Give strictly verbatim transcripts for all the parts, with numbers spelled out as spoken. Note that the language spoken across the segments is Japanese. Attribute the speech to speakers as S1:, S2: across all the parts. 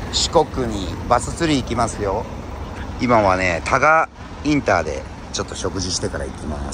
S1: 四国にバス釣り行きますよ。今はね、多賀インターでちょっと食事してから行きます。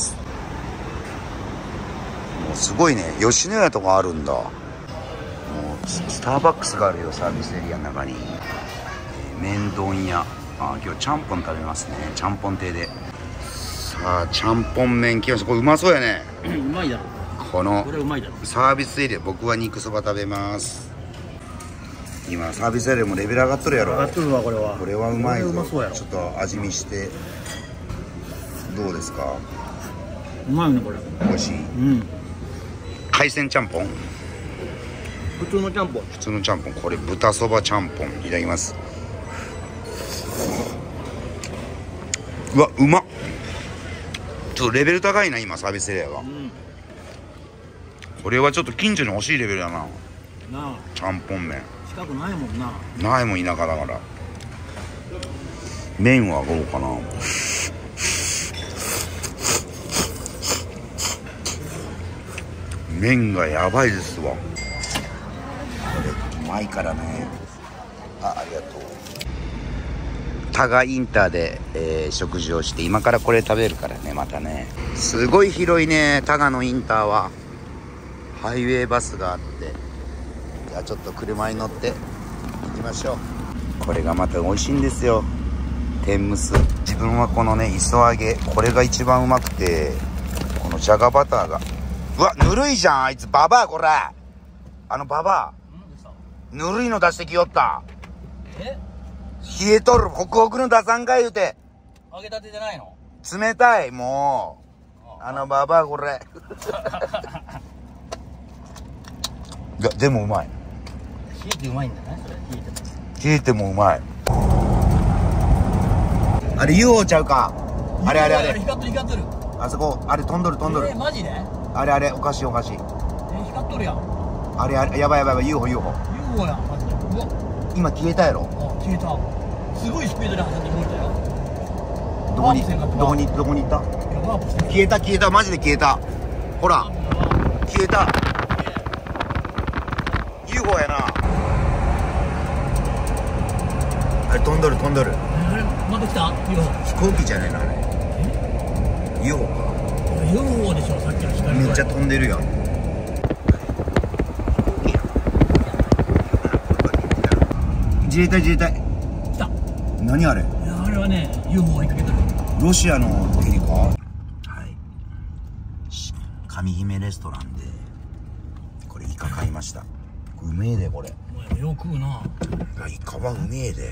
S1: もうすごいね、吉野家とかあるんだ。もうスターバックスがあるよ、サービスエリアの中に。えー、麺丼屋。あ、今日ちゃんぽん食べますね。ちゃんぽん亭で。さあ、ちゃんぽん麺来ました。これうまそうやね。
S2: うまいだろ。
S1: この
S2: これうまいだろ。
S1: サービスエリア、僕は肉そば食べます。今サービスエリアもレベル上がっとるやろ。
S2: 上がっとるわ、これは。
S1: これはうまいぞ。
S2: うまそうやろ。
S1: ちょっと味見してどうですか。
S2: うまいね、これ。
S1: 美味しい。うん。海鮮ちゃんぽん。
S2: 普通のちゃんぽん。
S1: 普通のちゃんぽん。これ豚そばちゃんぽん。いただきます。うわ、うまっ。ちょっとレベル高いな、今サービスエリアが。うん、これはちょっと近所に欲しいレベルだな。なあ。ちゃんぽん麺。
S2: 近くないもんな。
S1: ないもん、田舎だから。麺はどうかな。麺がやばいですわ。これうまいからね。あ、ありがとう。多賀インターで、えー、食事をして、今からこれ食べるからね。またね、すごい広いね、多賀のインターは。ハイウェイバスがあって、じゃあちょっと車に乗って行きましょう。これがまた美味しいんですよ、天むす。自分はこのね、磯揚げ、これが一番うまくて、このじゃがバターが、うわ、ぬるいじゃん、あいつ。ババア、これ。あのババア。ぬるいの出してきよった。
S2: え？
S1: 冷えとる。ホクホクの出さんか言うて。
S2: 揚げたてじゃないの？
S1: 冷たい、もう。あのババア、これ。いや、でもうまい。
S2: 冷えてうまいんだね、それ。冷えても。
S1: 冷えてもうまい。あれ ユーフォー ちゃうか。あれあれあれ。
S2: 光っとる光っとる。
S1: あそこ、あれ飛んどる飛んどる。
S2: えー、マジで？
S1: あれあれ、おかしいおかしい。
S2: えー、光っとるやん。
S1: あれあれ、やばいやばいやばい、ユーフォー ユーフォー。
S2: ユーフォー やん、マジで。うわ。
S1: 今消えたやろ。
S2: あ、消えた。すごいスピードで走って動いたよ。
S1: どこに、どこに、どこに行った？消えた消えた、マジで消えた。ほら、消えた。ユーフォー やな。あれ飛んどる飛んどる。
S2: あれまた来た？ユーフォー。
S1: 飛行機じゃねえのあれ。ユーフォー か。
S2: ユーフォー でしょ、さっきの光。
S1: めっちゃ飛んでるやん。自衛隊自衛隊。
S2: 来た。
S1: 何あれ？
S2: いや、あれはね、ユーフォー 追いかけてる。
S1: ロシアのヘリか。はい。上姫レストランでこれイカ買いました。うめえでこれ。
S2: お前よく食うな。
S1: イカはうめえで。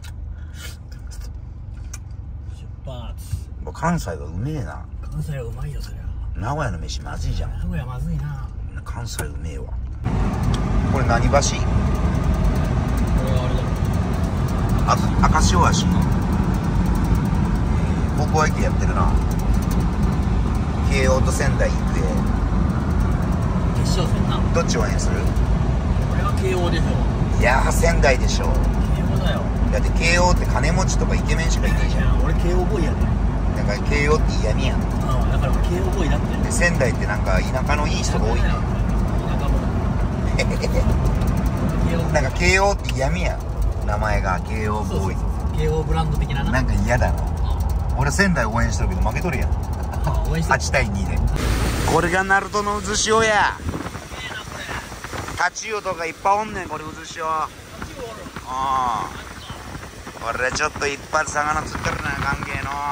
S2: 出発。
S1: 関西はうめえな。
S2: 関西はうまいよ、そりゃ。
S1: 名古屋の飯まずいじゃん。
S2: 名古屋まずいな。
S1: 関西うめえわ。これ何橋？
S2: これはあれだ。
S1: あ、赤潮橋。高校駅やってるな。慶応と仙台育英。
S2: 決勝戦な。
S1: どっち応援する？
S2: これは慶応でしょ。
S1: いやー、仙台でしょ。
S2: 慶応だよ。
S1: だって慶応って金持ちとかイケメンしかいないじゃん。
S2: 俺慶応ボーイやで。
S1: だから慶応って嫌味やん。
S2: ああ、だから慶応ボーイだって。
S1: で仙台ってなんか田舎のいい人が多いね。
S2: 田舎も。
S1: なんか慶応って嫌味やん。名前が慶応ボーイ。
S2: 慶応ブランド的なな。
S1: なんか嫌だな。俺仙台応援してるけど負けとるやん。はちたいにで。これが鳴門の渦潮や。タチウオとかいっぱいおんねん、これ渦潮。ああ、これちょっと一発魚釣ってるな、関係の。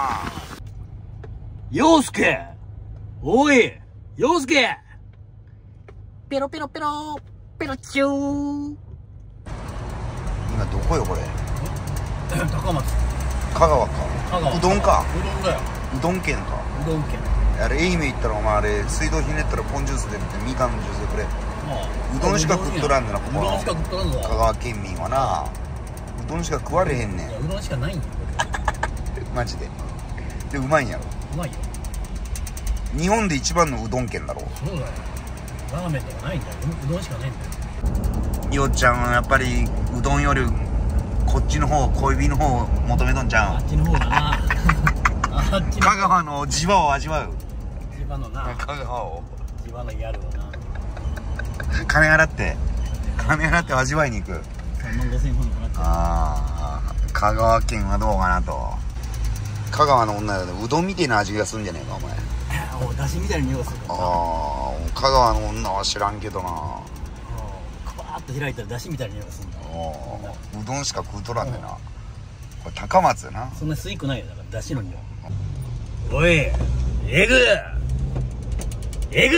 S2: 陽介、おい陽介、ペロペロペロペロチュー。
S1: 今どこよこれ？
S2: 高松。
S1: 香川か。
S2: 香川。
S1: うどんか。
S2: うどんだよ。
S1: うどん県か。
S2: うどん県。
S1: あれ愛媛行ったらお前あれ水道ひねったらポンジュースでってみかんのジュースでくれ。うどんしか食っとらんねんな、ここの香川県民はな。うどんしか食われへんねん。
S2: うどんしかないんよ
S1: マジで。でうまいんやろ。
S2: うまいよ。
S1: 日本で一番のうどん県だろ。
S2: そうだよ。ラーメンとかないんだよ。うどんしかないんだよ。
S1: よっちゃんはやっぱりうどんよりこっちの方、小指の方を求めとんちゃうん。
S2: あっちの方だな。あっちの
S1: 香川の地場を味わう。
S2: 地場のな。
S1: 香川を
S2: 地場のギャルをな。
S1: 金払って金払って味わいに行く。
S2: さんまんごせんえんほどかかっちゃう。
S1: ああ、香川県はどうかなと。香川の女だとうどんみたいな味がするんじゃねえかお前。
S2: おだしみたいな匂いするから。
S1: ああ、香川の女は知らんけどな。
S2: くわーっと開いたらだしみたいな匂いがするんだ。
S1: うどんしか食うとらんでな。これ高松やな。
S2: そんな吸いくないよ、だからだしの匂い。おい、エグエグ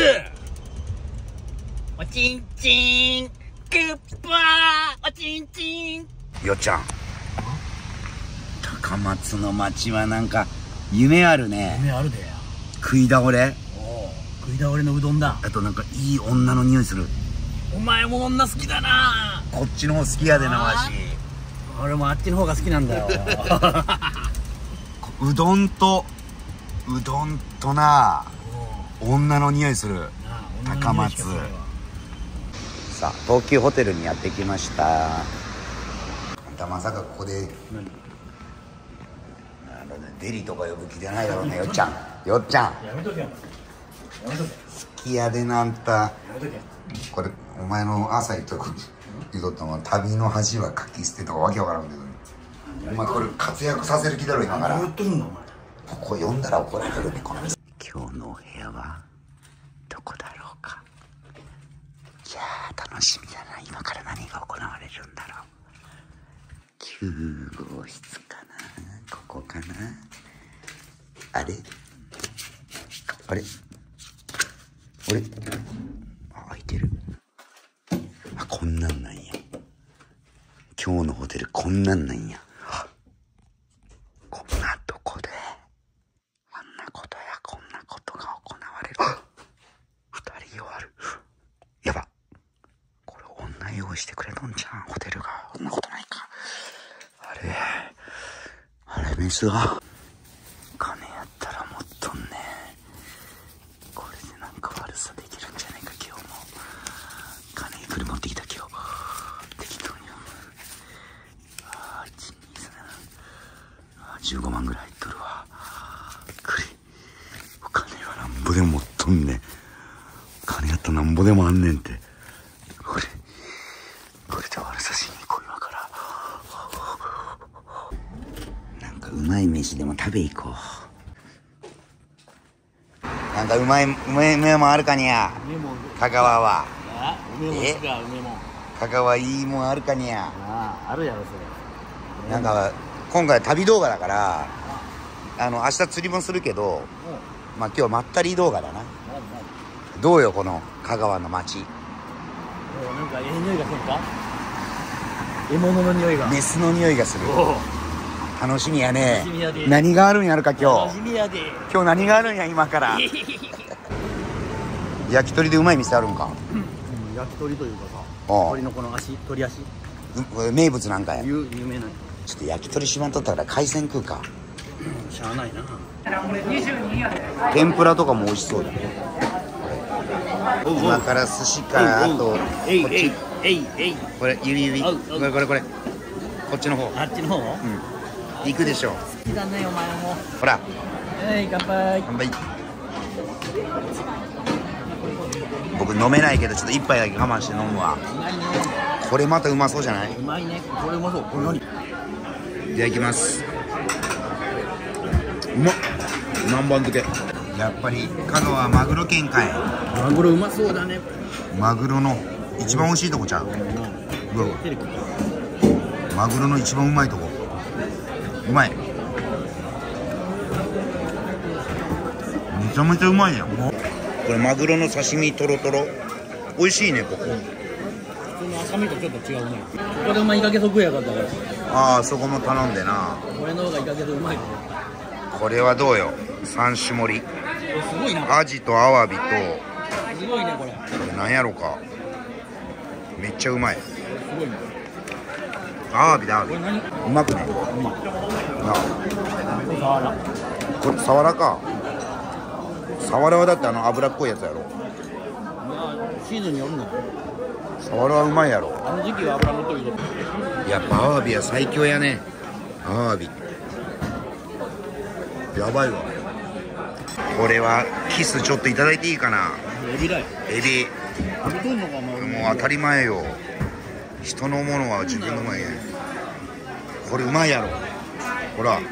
S2: おちんちんクッパーおちんちん。
S1: よっちゃん、高松の町はなんか夢あるね。
S2: 夢あるで。
S1: 食い倒れ、
S2: おお、食い倒れのうどんだ。
S1: あとなんかいい女の匂いする。
S2: お前も女好きだな。
S1: こっちの方好きやでなわし。
S2: 俺もあっちの方が好きなんだよ。
S1: うどんとうどんとな、女の匂いする高松。さあ、東急ホテルにやってきました。あんたまさかここでデリとか呼ぶ気じゃないだろうね。よっちゃん、よっちゃん、
S2: やめとけよ。やめとけ。
S1: 好きやでなあんた。
S2: やめとけ。
S1: これお前の朝言っとく言うとったのは旅の恥はかき捨てとかわけわからんけど、お前これ活躍させる気だろ今から。
S2: 言っとるんだお前。
S1: ここ読んだら怒られるねこの店。今日のお部屋はどこだろうか。いやー楽しみだな。今から何が行われるんだろう。きゅうごう室かな、ここかな。あれあれあれ、あ、開いてる。あ、こんなんなんや。今日のホテルこんなんなんや。こんなとこであんなことやこんなことが行われる。二人弱る。やば、これ女用意してくれとんじゃんホテルが。そんなことないか。あれあれ、メスが金やったら持っとんね。これでなんか悪さできるんじゃないか。今日も金いくら持ってきた。今日適当に。ああ、いちにさん、あじゅうごまんぐらい入っとるわ。くりお金はなんぼでも持っとんね。金やったらなんぼでもあんねんって。これこれで悪さしに来いわから。なんかうまい飯でも食べ行こう。なんかうまいうまい梅もんあるかにゃ。香川は。
S2: あ、梅もん好きか、梅もん。
S1: 香川いいもんあるかにゃ。
S2: ああ、あるやろそれ。
S1: なんか今回旅動画だから、あの明日釣りもするけど、まあ今日まったり動画だな。どうよこの香川の街。
S2: なんかええ匂いがするか。獲物の匂いが。
S1: メスの匂いがする。楽しみやね。
S2: 楽しみやで。
S1: 何があるんやるか今日。
S2: 楽しみやで。
S1: 今日何があるんや今から。焼き鳥でうまい店あるんか。
S2: うん、焼き鳥というかさ、
S1: ああ、
S2: 鳥のこの足、鳥足、
S1: うこれ名物なんかや。
S2: 有有名な。
S1: ちょっと焼き鳥しまんとったから海鮮食うか。
S2: しゃあないな。
S1: 天ぷらとかも美味しそうだね。今から寿司か、あとこっち、
S2: えいえい、
S1: これ指指、これこれこれこっちの方。
S2: あっちの方。うん。
S1: 行くでしょ。
S2: 好きだねお前も。
S1: ほら、
S2: はい、乾杯。
S1: 乾杯。僕飲めないけどちょっと一杯だけ我慢して飲むわ。これまたうまそうじゃない？
S2: うまいね。これうまそう。これ何？
S1: いただきます。うまっ。南蛮漬け。やっぱり香川マグロ県かい。
S2: マグロうまそうだね。
S1: マグロの一番美味しいとこちゃう。うわうわ、マグロの一番うまいとこ。うまい。めちゃめちゃうまいやん。これマグロの刺身トロトロ。美味しいねここ。
S2: 普通の赤身とちょっと違うね。ここでお前イカゲソ食えやがったから。
S1: ああ、そこも頼んでな。
S2: これの方がイカゲソうまい。
S1: これはどうよ。三種盛り。
S2: すごいな。
S1: アジとアワビと、
S2: すごいねこれ。
S1: これなんやろか。めっちゃうまい。
S2: すごいね。
S1: アワビだ、アワビ。
S2: これ何？
S1: うまくね。
S2: うまい。
S1: なあ、
S2: サワラ。
S1: これサワラか。サワラはだってあの脂っこいやつやろ。
S2: まあシーズンによるの。
S1: サワラはうまいやろ。
S2: あの時期は脂乗っとるぞ。
S1: やっぱアワビは最強やね。アワビやばいわ。これはキスちょっといただいていいかな。
S2: エビだよ。
S1: エビ。
S2: 食べとんのかお前。
S1: もう当たり前よ。 人のものは自分のものや。これうまいやろ。ほら。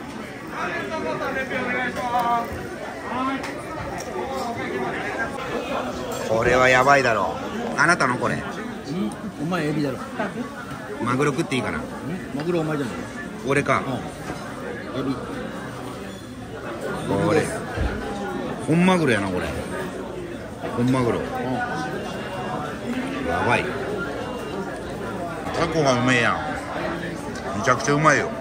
S1: これはやばいだろ。あなたのこれ。
S2: んお前エビだろ。
S1: マグロ食っていいかな。
S2: マグロお前じゃない。
S1: 俺か。
S2: エビ。
S1: これ。本マグロやなこれ。本マグロ。やばい。タコがうめえやん。めちゃくちゃうまいよ。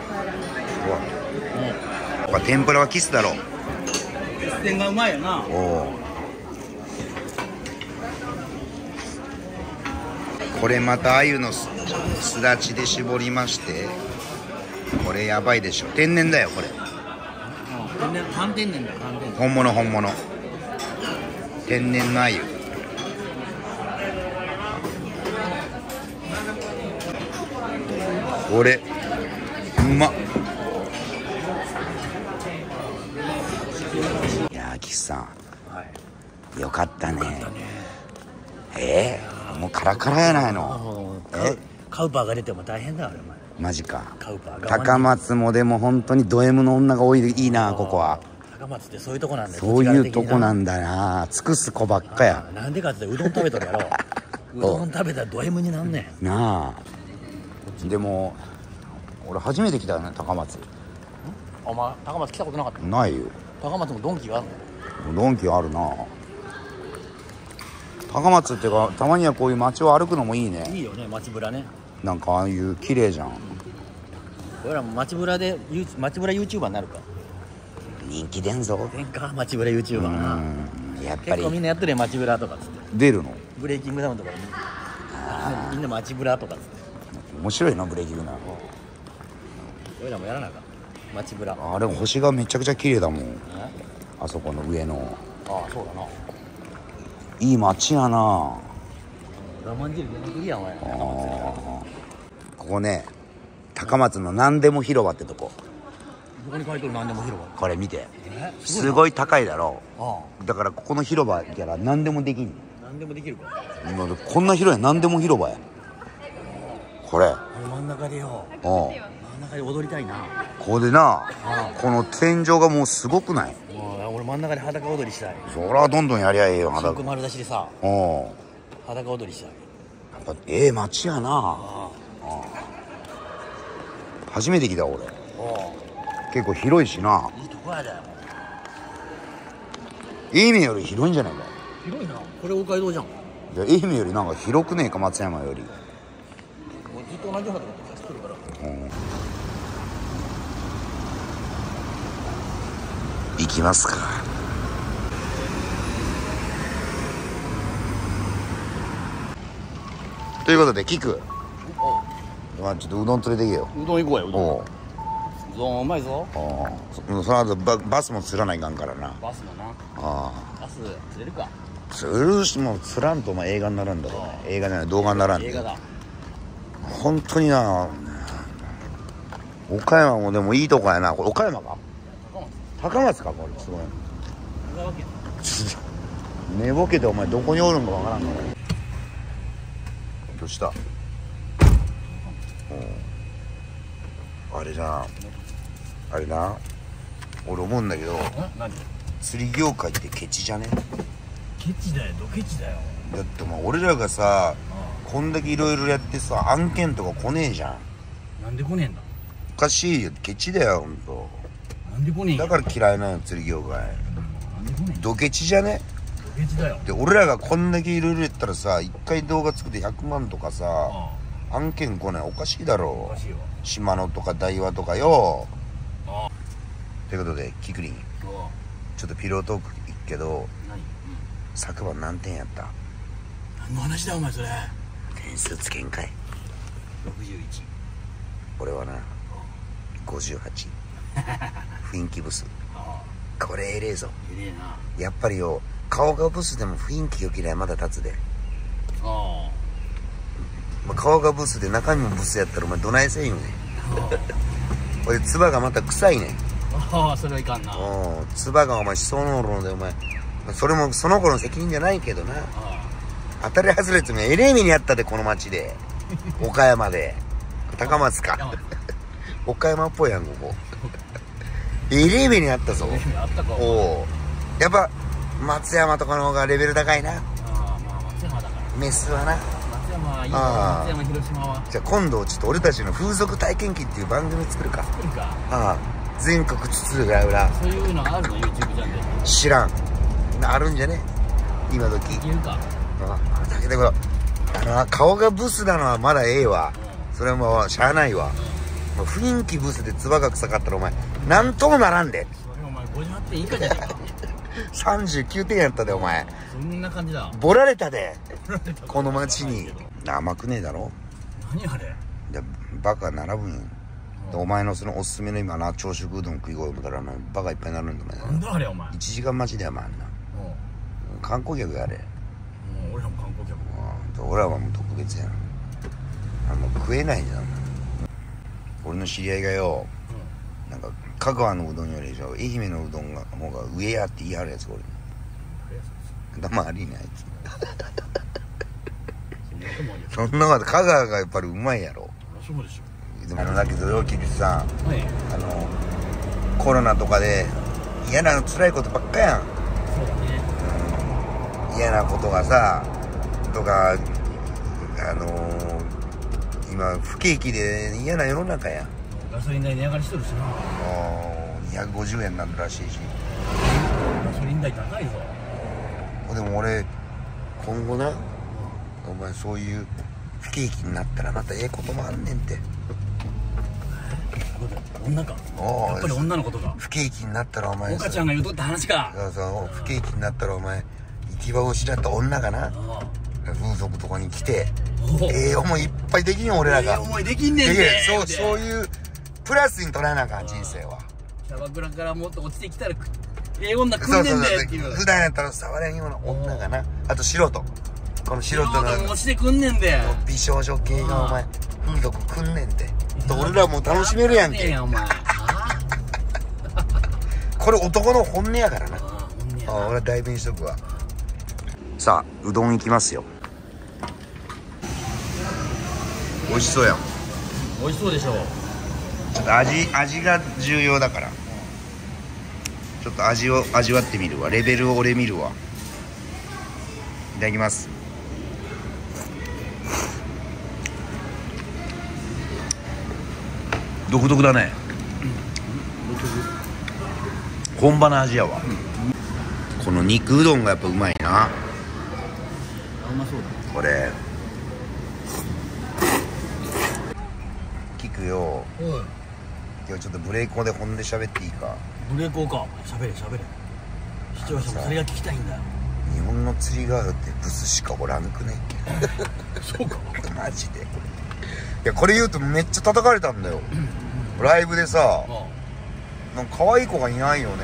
S1: うわ。天ぷらはキスだろ。
S2: 天がうまいよな。
S1: おお。これまた鮎のすだちで絞りまして、これやばいでしょ。天然だよこれ。
S2: 天然、半天然だよ。半天然。
S1: 本物本物。天然の鮎。これうまっ。いやー岸さん、
S2: はい、
S1: よかったね。えー、もうカラカラやないの。え
S2: カウパーが出ても大変だよお前。
S1: マジか。
S2: カウパー
S1: 高松もでも本当にド M の女が多い。いいなここは。
S2: 高松ってそういうとこなんだよ。
S1: そういうとこなんだな。尽くす子ばっかや。
S2: なんでかってうどん食べとるやろ。うどん食べたらド M になんねん
S1: なあ。でも俺初めて来たよね高松。
S2: お前高松来たことなかった？
S1: ないよ。
S2: 高松もドンキがあるの？
S1: ドンキあるな。高松っていうかたまにはこういう街を歩くのもいいね。
S2: いいよね街ぶらね。
S1: なんかああいう綺麗じゃん。
S2: 俺らも街ぶらで街ぶら YouTuber になるか。
S1: 人気出んぞ。
S2: 出んか街ぶら YouTuber な。
S1: やっぱり
S2: 結構みんなやってるよ街ぶらとかっつって。
S1: 出るの？
S2: ブレイキングダウンとかにみんな街ぶらとかっつって。
S1: 面白いなブレーキングな。
S2: 俺らもやらなあかん街ぶら。
S1: あれ星がめちゃくちゃ綺麗だもん。あそこの上の。
S2: ああそうだな。
S1: いい街やな。
S2: ラマンジェル出てくるやんお前。
S1: ここね高松の何でも広場ってとこ。
S2: どこに書いてる何でも広場。
S1: これ見て。
S2: え
S1: すごい高いだろ。
S2: あ
S1: うだからここの広場やら何でもできんの。
S2: 何でもできるか。
S1: 今こんな広い何でも広場や。これ。
S2: あの真ん中でよ。
S1: おう
S2: 真ん中で踊りたいな。
S1: ここでなこの天井がもうすごくない？
S2: もう俺真ん中で裸踊りしたい。
S1: そらどんどんやりゃええよ
S2: 真
S1: 裸。
S2: 空丸出しでさ
S1: おう
S2: 裸踊りしたい。
S1: やっぱええ街やな。
S2: あ
S1: 初めて来た俺。
S2: あ
S1: 結構広いしな。
S2: いいとこやだよ。
S1: 愛媛より広いんじゃないか。
S2: 広いな。これ大街道じゃん。
S1: いや愛媛よりなんか広くねえか松山より。
S2: もうずっと同じようなとこ走ってるから。
S1: 行きますか。ということでキク、まあちょっとうどん連れてけよ。
S2: うどん行こうやうどん。
S1: おう
S2: うどんうまいぞ。
S1: おう そ, その後 バ, バスも釣らないかんからな。
S2: バスもな。
S1: あ
S2: バス釣れるか。
S1: あ釣るしも釣らんとお前映画にならんだろうね。映画じゃない動画にならんで。
S2: 映画だ。
S1: 本当にな。岡山もでもいいとこやな。これ岡山か高松かこれすごい。
S2: 香川県。
S1: 寝ぼけてお前どこにおるんかわからんの。どうした？あれなあれな俺思うんだけど
S2: 何？
S1: 釣り業界ってケチじゃね？
S2: ケチだよ。どケチだよ。
S1: だってもう俺らがさこんだけいろいろやってさ案件とか来ねえじゃん。
S2: なんで来ねえんだ。
S1: おかしいよケチだよほんと。
S2: なんで来ねえんや。
S1: だから嫌いなの釣り業界。
S2: なんで来ねえんだ。
S1: ドケチじゃね？
S2: どケチだよ。
S1: で俺らがこんだけいろいろやったらさ一回動画作ってひゃくまんとかさ
S2: あ
S1: 案件来ないおかしいだ
S2: あお
S1: ろ
S2: か。しいよ。
S1: 島野とか大和とかよ。
S2: あ
S1: ということでキクリン
S2: あ
S1: ちょっとピロートークいくけど
S2: 何？
S1: 昨晩何点やった？
S2: 何の話だお前それ。
S1: 点数つけんかい。
S2: ろくじゅういち。
S1: 俺はなごじゅうはち。雰囲気ブス。
S2: あ
S1: これえれえぞ。
S2: あえれえな。
S1: やっぱりよ顔がブスでも雰囲気よけりゃまだ立つで。
S2: あ
S1: まあ、顔がブスで中身もブスやったらお前どないせんよねん。
S2: あ
S1: これ唾がまた臭いねん。
S2: ああそれはいかんな。あ
S1: お唾がお前しそうなのでお前それもその子の責任じゃないけどな。
S2: あ
S1: 当たり外れってもえれえ目にあったでこの町で。 岡山で高松か岡山っぽいやんここエレベにあったぞ。おおやっぱ松山とかの方がレベル高いな。あ
S2: あまあ松山だから
S1: メスはな。
S2: 松山はいいな。松山広島は
S1: じゃあ今度ちょっと俺たちの風俗体験記っていう番組作るか。
S2: 作るか。あ
S1: あ全国津々浦々。
S2: そういうのあるの YouTube チャンネル。
S1: 知らんあるんじゃね今時。
S2: いけるか。
S1: あだけどあの顔がブスなのはまだええわ、うん、それはもうしゃあないわ、うん、もう雰囲気ブスで唾が臭かったらお前なんともならんで。
S2: それお前ごじゅうはってん以下じゃねえか
S1: さんじゅうきゅうてんやったでお前。
S2: そんな感じだ。
S1: ボラれたでこの町に。甘くねえだろ。
S2: 何あれ
S1: でバカ並ぶんよ、うん、お前のそのおすすめの今な朝食うどん食い声を見たらバカいっぱいになるんだもんね。
S2: なんだあれお前
S1: いちじかん待ちだよお前あんな、うん、観光客やあれ。
S2: うん俺らも観光客。
S1: うん俺らはもう特別やん。あもう食えないじゃん。俺の知り合いがよ、うん、なんか香川のうどんより愛媛のうどんが方が上やって言い張るやつが俺に黙りねあいつそんなこと香川がやっぱりうまいやろ。
S2: そうでしょ。
S1: でもあのだけどよキリさん、
S2: はい、
S1: あのコロナとかで嫌な辛いことばっかやん。
S2: そうだね、
S1: うん、嫌なことがさとかあのー、今不景気で嫌な世の中やん。
S2: ガソリン代値上がりしとるしな。
S1: にひゃくごじゅうえんなんらしいし。
S2: ガソリン代高いぞ。
S1: でも俺今後な、うん、お前そういう不景気になったらまたええこともあんねんて。
S2: 女か。やっぱり女のことか。
S1: 不景気になったらお前
S2: 岡ちゃんが言うとった話か。
S1: そうそう不景気になったらお前行き場を失った女がな風俗とかに来てええ思いいっぱいできんよ俺らが。
S2: ええ思いできんねんて。
S1: そうそういうプラスに捉えなあかん人生は。
S2: キャバクラからもっと落ちてきたらええ女来んねんでっていう。
S1: 普段やったら触れんような女がな。あと素人この素人の
S2: 落ちてくんねんで
S1: 美少女系がお前風俗来んねんて。俺らも楽しめるやんけこれ男の本音やからな。ああ俺は代弁しとくわ。さあうどんいきますよ。美味しそうやん。
S2: 美味しそうでしょう。
S1: ちょっと味味が重要だからちょっと味を味わってみるわ。レベルを俺見るわ。いただきます。独特だね、うん、本場の味やわ、うん、この肉うどんがやっぱうまいな。
S2: あうまそうだ
S1: これ聞くよ。今日ちょっとブレイコーで本音で喋っていいか。
S2: ブレイコーか。喋れ喋れ。視聴者もそれが聞きたいんだよ。
S1: 日本の釣りガールってブスしかおらんくね
S2: そうか
S1: マジで。いやこれ言うとめっちゃ叩かれたんだよライブでさ、なんか可愛い子がいないよねって。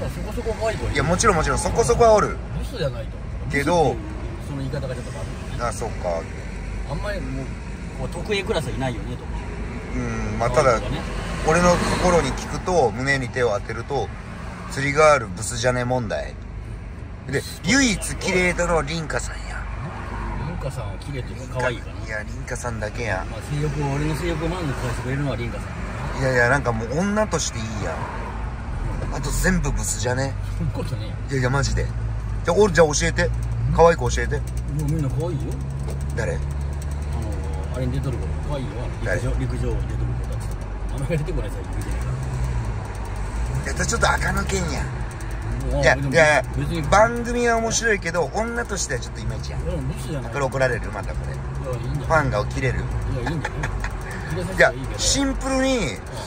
S2: そこそこ可愛い子いる。
S1: いやもちろんもちろんそこそこはおる
S2: ブスじゃないと
S1: けど
S2: その言い方がちょっと悪い。
S1: あそっか
S2: あんまりもうこう得意クラスはいないよねとか。
S1: うんまあただ、ね、俺の心に聞くと胸に手を当てると釣りガールブスじゃね問題で唯一綺麗だの凛花さんや。
S2: 凛花さんは綺麗っていうか可愛いかな。
S1: いや凛花さんだけや。
S2: まあ性欲を俺の性欲を満足させてくれるのは凛花さん。
S1: いやいやなんかもう女としていいやん。あと全部ブスじゃね。
S2: そんなことね
S1: いやいやマジで。じゃあ俺じゃあ教えて可愛い子教えて。
S2: もうみんな可愛いよ。
S1: 誰？
S2: あのあれに出とる子可愛いよ。陸上陸上に出とる子たち。名前が出てこないさ陸上から。
S1: いやちょっと垢抜けんやん。いやいや番組は面白いけど女としてはちょっといまいちやん。これ怒られるまたこれ。ファンが起きれる。
S2: いやいいんだよ。
S1: いやシンプルに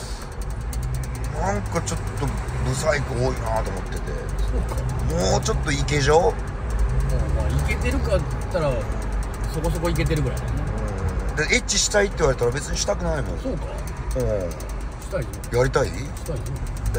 S1: なんかちょっとブサイク多いなと思ってて。もうちょっとイケジョ。
S2: まあイケてるかって言ったらそこそこイケてるぐらいだね。
S1: でエッチしたいって言われたら別にしたくないもん。
S2: そうか。
S1: うん
S2: したいよ。
S1: やりたい？
S2: したいよ。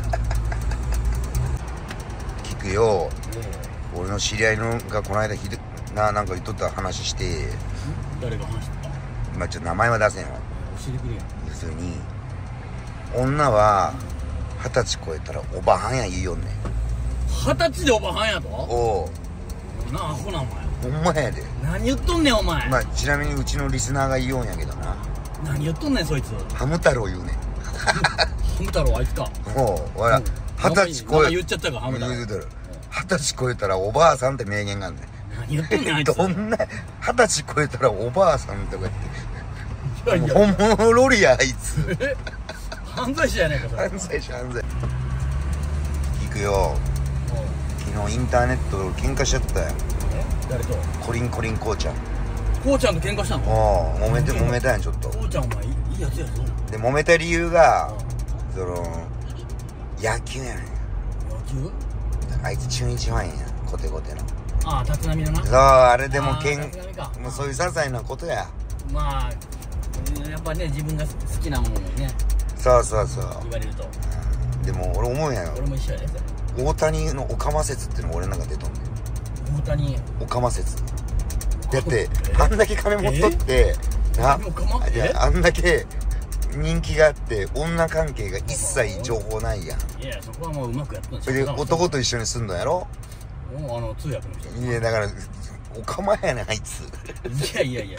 S1: 聞くよ。俺の知り合いのがこの間ひどななんか言っとった話して。
S2: 誰が話した？
S1: まあちょっと名前は出せんわ。
S2: 教えてくれや。
S1: 要するに女は二十歳超えたらおばはんや言うよんねん。
S2: 二十歳でおばはんやと？
S1: おう。
S2: なあアホなお前。
S1: ほんまやで。
S2: 何言っとんねんお前。
S1: まあちなみにうちのリスナーが言おうんやけどな。
S2: 何言っとんねんそいつ。
S1: ハム太郎言うねん。
S2: ハム太郎あいつか。
S1: もうほら二十歳超え
S2: 言っちゃったかハム太郎。
S1: 言うてる。二十歳超えたらおばあさんって名言があんねん。
S2: 何言っとんねんあいつ。
S1: どんな二十歳超えたらおばあさんとか言って。
S2: いやいや
S1: 本物ロリやあいつ。
S2: 犯罪者やねんかそれ。
S1: 犯罪者犯罪。行くよ。昨日インターネット喧嘩しちゃったよ。
S2: え誰と？
S1: コリンコリンこうちゃん。
S2: こうちゃんと喧嘩したの？
S1: おお揉めて揉めたんやちょっと。
S2: こうちゃんお前いいやつやぞ。
S1: で揉めた理由がその野球やねん。
S2: 野球？
S1: あいつ中日ファンやコテコテの。
S2: ああ立浪のな。
S1: そうあれでもけん
S2: あー立浪か
S1: もうそういう些細なことや。
S2: まあやっぱね自分が好きなものをね
S1: そうそうそう。
S2: 言われると。
S1: でも俺思うんやよ。
S2: 俺も一緒やねそれ。
S1: 大谷のオカマ説っていうのが俺の中で出とんねん。
S2: 大谷
S1: オカマ説だってあんだけ金持っとってな、
S2: オカマ
S1: いやあんだけ人気があって女関係が一切情報ないやん。
S2: いやそこはもううまくやったん
S1: それで男と一緒に住んだんやろ。
S2: もうあの通訳の人。
S1: いやだからオカマやねんあいつ。
S2: いやいやいや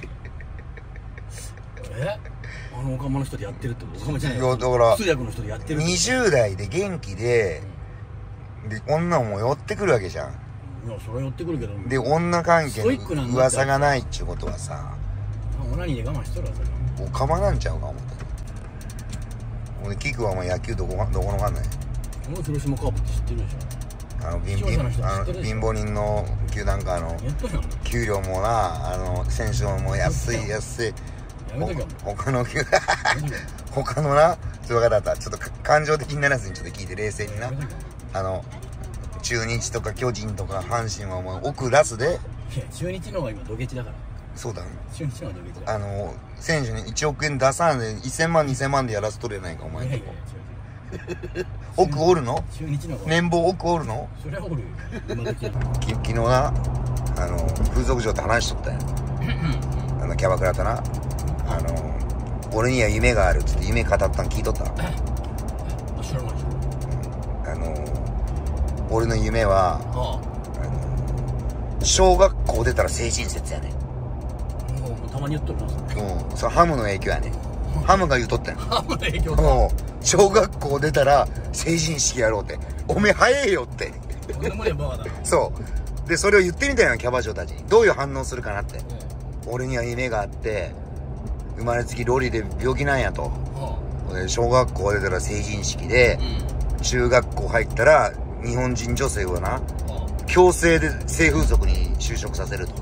S2: えあのオカマの人でやってるってこと？オカマじゃない
S1: いやだから
S2: 通訳の人でやってるってこと？
S1: にじゅう代で元気でで女も寄ってくるわけじゃん。
S2: いやそれは寄ってくるけど
S1: で女関係
S2: ストイックなんだ
S1: の噂がないっちゅうことはさ
S2: オナニーで我慢しとるわそれは。
S1: オカマなんちゃうか思って。俺キクはお前野球どこどこのかんない
S2: もう広島カープって知ってるでし
S1: あの貧
S2: 視聴者の人
S1: あの
S2: 知ってるでしょ
S1: 貧乏人の球団かあの
S2: ょ。やっとるやん。
S1: 給料もなあの選手も安い安い
S2: やめとけよ
S1: ほ他の球
S2: やめとけよ
S1: 他のなそう分かったちょっと感情的にならずにちょっと聞いて冷静にな
S2: やめとけよ。
S1: あの中日とか巨人とか阪神はもう奥ラスで
S2: いや中日の方が今ドケチだから。
S1: そうだ
S2: 中日の方がドケチだ。
S1: あの選手にいちおくえん出さんでせんまんにせんまんでやらせとるやないかお前
S2: いやい
S1: んとこ
S2: やいや
S1: 奥おるの
S2: 中日の方が
S1: 年俸奥おるの
S2: そりゃおるよ今時は。
S1: き昨日なあの風俗嬢って話しとったやんあのキャバクラとなあの俺には夢があるっつって夢語ったん聞いとった。
S2: あ知らないでしょ。
S1: あの俺の夢は
S2: あ
S1: あの小学校出たら成人説やね
S2: あもうたまに言っとるなそれ。
S1: うんそれハムの影響やねハムが言うとったやん
S2: ハムの影響か。
S1: もう小学校出たら成人式やろうっておめえ早えよって
S2: とんでもねえバカだな。
S1: そうでそれを言ってみたよキャバ嬢たちにどういう反応するかなって。俺には夢があって生まれつきロリで病気なんやと。で小学校出たら成人式で、
S2: うん、
S1: 中学校入ったら日本人女性をな強制で性風俗に就職させると。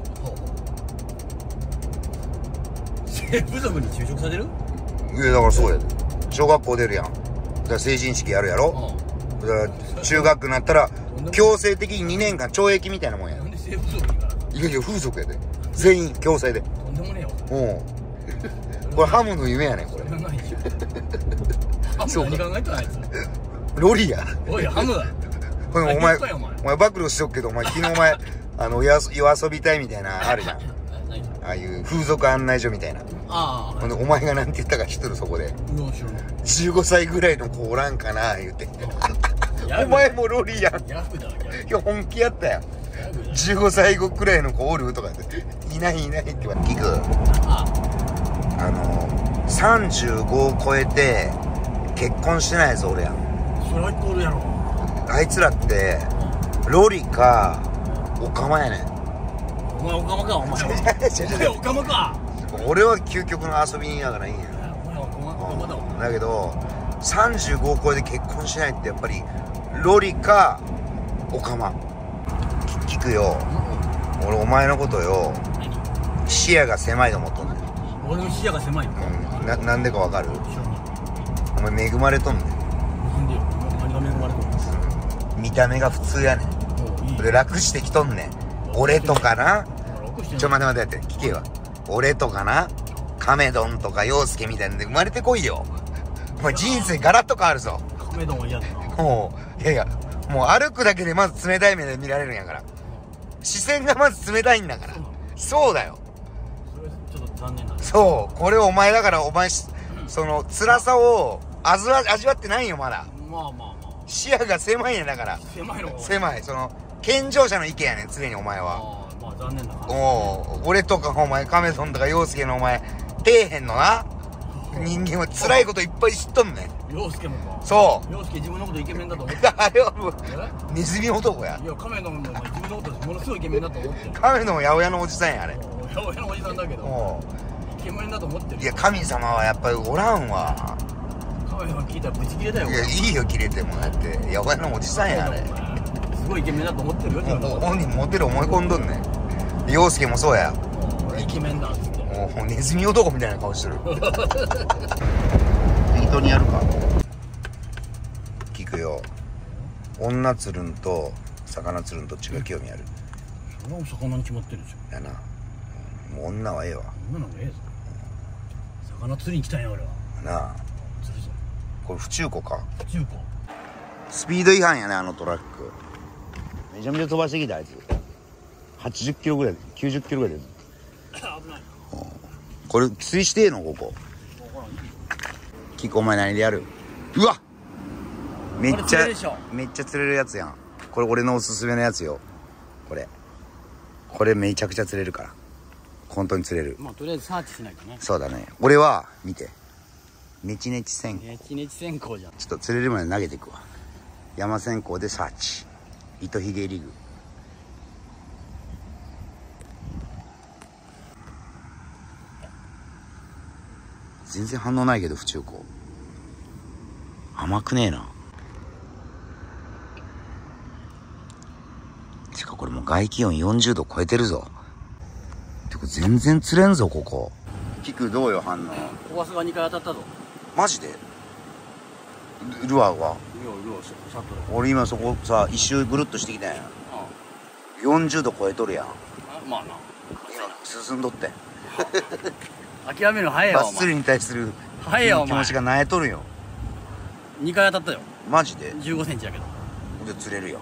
S2: 性風俗に就職される？
S1: いやだからそうやで小学校出るやんだから成人式やるやろ。だから中学になったら強制的ににねんかん懲役みたいなもんや。
S2: なんで性風俗に行かなかった？
S1: いやいや風俗やで全員強制で。
S2: とんでもねえよ。
S1: うんこれハムの夢やねんこれ。
S2: それはないでしょ。ハム何考えたんあいつ。
S1: ロリや
S2: おいハムだ。
S1: お前お前
S2: 言ったよお前
S1: お前暴露しとくけどお前昨日お前あの夜夜遊びたいみたいなあるじゃん
S2: 何それ。
S1: ああいう風俗案内所みたいな。
S2: ああ
S1: ほんでお前がなんて言ったか知っとるそこで
S2: うわ知らない。
S1: じゅうごさいぐらいの子おらんかな言うて
S2: ヤ
S1: お前もロリやん
S2: ヤフだヤフ。
S1: 今日本気やったやん
S2: ヤフだ。
S1: じゅうごさいぐらいの子おるとか言っていないいないって言われて聞く
S2: あ
S1: あのさんじゅうごを超えて結婚してないぞ俺やん。
S2: あそれは言っとるやろ。
S1: あいつらってロリかオカマやねん。
S2: お前オカマかお前は。お前オカマか。
S1: 俺は究極の遊び人やからいいんや。
S2: お前オカマオカマだわ。
S1: だけどさんじゅうごを超えて結婚しないってやっぱりロリかオカマ。聞くよ俺お前のことよ
S2: 何？
S1: 視野が狭いと思っとんねん。
S2: 俺の視野が狭いのか。
S1: うん、な, なんでかわかる？
S2: 知らない。
S1: お前恵まれとんねん。
S2: なんでよ。何が恵まれとるの？
S1: 見た目が普通やねん。
S2: おういいよ。
S1: で楽してきとんねん。俺とかな
S2: 楽してんの
S1: ちょ待て待て待って聞けよ。俺とかなカメドンとか陽介みたいなんで生まれてこいよ。お前人生ガラッと変わるぞ。
S2: カメドンは嫌だな。
S1: もういやいやもう歩くだけでまず冷たい目で見られるんやから。視線がまず冷たいんだから。そうだよ。
S2: それちょっと残念だね。
S1: そうこれお前だからお前その辛さを味わ味わってないよまだ。
S2: まあまあまあ
S1: 視野が狭いんやだから。
S2: 狭いの。
S1: 狭いその健常者の意見やねん常にお前は。
S2: ああまあ残念だな。
S1: おう俺とかお前カメソンとか陽介のお前底辺のな人間は辛いこといっぱい知っとんねん。
S2: 陽介もか。
S1: そう
S2: 陽介自分のことイケメンだと思ってる。
S1: あれはもう
S2: え
S1: ネズミ男や。
S2: いや、亀のも自分のことものすごいイケメンだと思ってる。
S1: カメの八百屋のおじさんやあれ。
S2: 八百屋のおじさんだけど
S1: お
S2: イケメンだと思ってる。
S1: ういや神様はやっぱりおらんわ。
S2: 亀が聞いたらブチ切れだよ。
S1: いやいいよ切れてもだって八百屋のおじさんやあれ。
S2: すごいイケメンだと思ってるよ。自分の
S1: もう
S2: こと
S1: 本人モテる思い込んどんねん。陽介もそうや。
S2: 俺イケメンだっつって。
S1: もうネズミ男みたいな顔してる。適当にやるか。聞くよ。女釣るんと魚釣るんどっちが興味ある？
S2: それはお魚に決まってるでしょ。
S1: やな。もう女はええわ。
S2: 女の方がええぞ。魚釣りに来たんや俺は。
S1: なあ。
S2: 釣るぞ。
S1: これ不中古か。
S2: 中古。
S1: スピード違反やねあのトラック。めちゃめちゃ飛ばしてきたあいつ。はちじゅっキロぐらいきゅうじゅっキロぐらいで。
S2: 危ない。
S1: これ釣りしてえのここ。キコお前何でやる？うわめっちゃめっちゃ釣れるやつやん。これ俺のおすすめのやつよ。これこれめちゃくちゃ釣れるから本当に釣れる。
S2: まあとりあえずサーチしないとね。
S1: そうだね。俺は見てネチネチ線香。
S2: ネチネチ線香じゃん。
S1: ちょっと釣れるまで投げていくわ。山線香でサーチ糸ひげリグ。全然反応ないけど不中古甘くねえな。てかこれもう外気温よんじゅうど超えてるぞ。てか全然釣れんぞここ。キクどうよ反応。
S2: 小バスがにかい当たったぞ。
S1: マジでルアーは？
S2: いや、ルアーシャットだ。
S1: 俺今そこさ一周ぐるっとしてきたんや。よんじゅうど超えとるやん。
S2: あまあな。
S1: 今進んどってん。
S2: 諦めるの早いよ。
S1: バス釣りに対する
S2: 早いよお前。
S1: 気持ちがなえとるよ。
S2: にかい当たったよ。
S1: マジで？
S2: じゅうごセンチやけど。
S1: じゃ釣れるよ。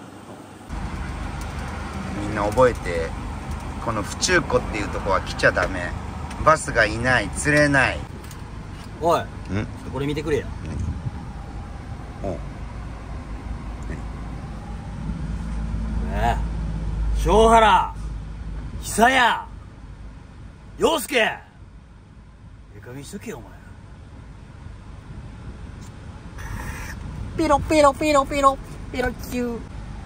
S1: みんな覚えて、この府中湖っていうとこは来ちゃダメ。バスがいない、釣れない。
S2: おい、
S1: ん？
S2: これ見てくれや。
S1: 何？おう。
S2: ええ、庄原、久谷、陽介、ええ加減しとけよお前。ピロピロピロピロピロキュー。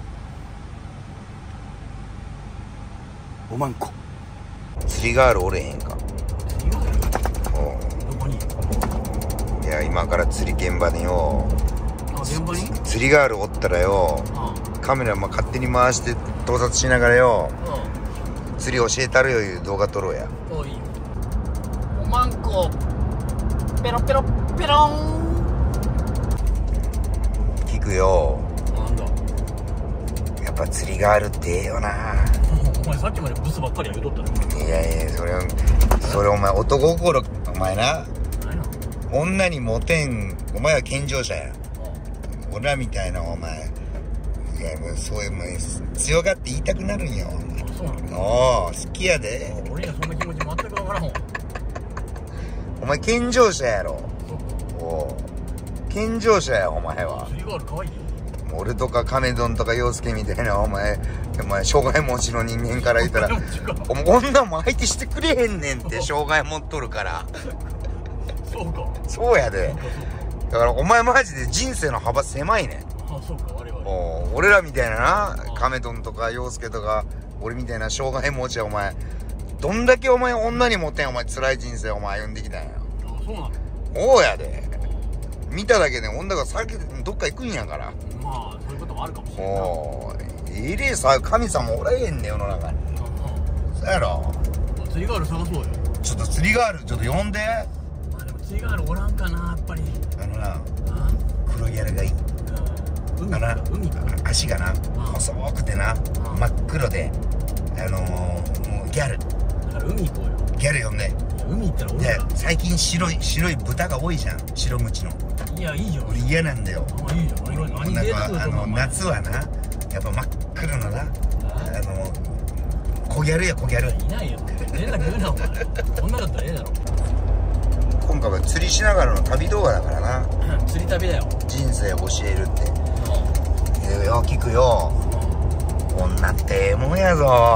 S2: おまんこ。
S1: 釣りガールおれへんか。おう。
S2: どこに？
S1: いや今から釣り現場によ。
S2: あ、現場に？
S1: 釣りガールおったらよ。
S2: ああ。
S1: カメラま勝手に回して盗撮しながらよ。
S2: あ
S1: あ。釣り教えたるよいう動画撮ろうや。
S2: あ、いいよ。おまんこ。ペロペロペロン。
S1: 聞くよ。
S2: なんだ。
S1: やっぱ釣りガールってええよな。
S2: お前さっきまでブスばっかりや言うとったの。
S1: いやいやそれそれお前男心お前な。
S2: 何なの？
S1: 女にモテんお前は健常者や。俺らみたいなお前いやもうそういうもう強がって言いたくなるんよ。
S2: あ、そうなの？
S1: おお好きやで。
S2: 俺にはそんな気持ち全くわからんわ。
S1: お前健常者やろ。
S2: そう
S1: おお健常者やお前は。
S2: 釣りガール可愛いね。
S1: 俺とか亀丼とか陽介みたいなお前お前障害持ちの人間から言ったらお前女も相手してくれへんねんって障害持っとるから。
S2: そうか。
S1: そうやで。だからお前マジで人生の幅狭いねん。
S2: あ、そうか。我々。
S1: お俺らみたいなな亀丼とか陽介とか俺みたいな障害持ちはお前どんだけお前女にモテんお前辛い人生お前歩んできたんや。
S2: あ、そうなの？
S1: おうやで。見ただけで女が避けてどっか行くんやから。
S2: まあそういうこともあるかもしれない。
S1: おーえれえさ神様おらへんねん世の中に。そうやろ。
S2: 釣りガール探そうよ。
S1: ちょっと釣りガールちょっと呼んで。
S2: まあでも釣りガールおらんかなやっぱり。
S1: あのな
S2: あ
S1: 黒ギャルがいい。
S2: 海
S1: あな
S2: か海か。
S1: 足がな細くてな真っ黒であのー、もうギャル
S2: だから海行こうよ。
S1: ギャル呼んで。
S2: 海行ったら俺
S1: で
S2: ら。
S1: 最近白い白い豚が多いじゃん白ムチの。
S2: いやいいよ。
S1: 俺嫌なんだよ。
S2: あ、いいよ。何何
S1: なん
S2: デートする
S1: かあの
S2: とかお前。
S1: 夏はなやっぱ真っ黒のなあの小ギャルや小ギャル。
S2: いないよ。連絡言うなお前。そんなかったらええだろ。
S1: 今回は釣りしながらの旅動画だからな。
S2: 釣り旅だよ。
S1: 人生教えるって。えー、よ聞くよ。女ってええもんやぞ。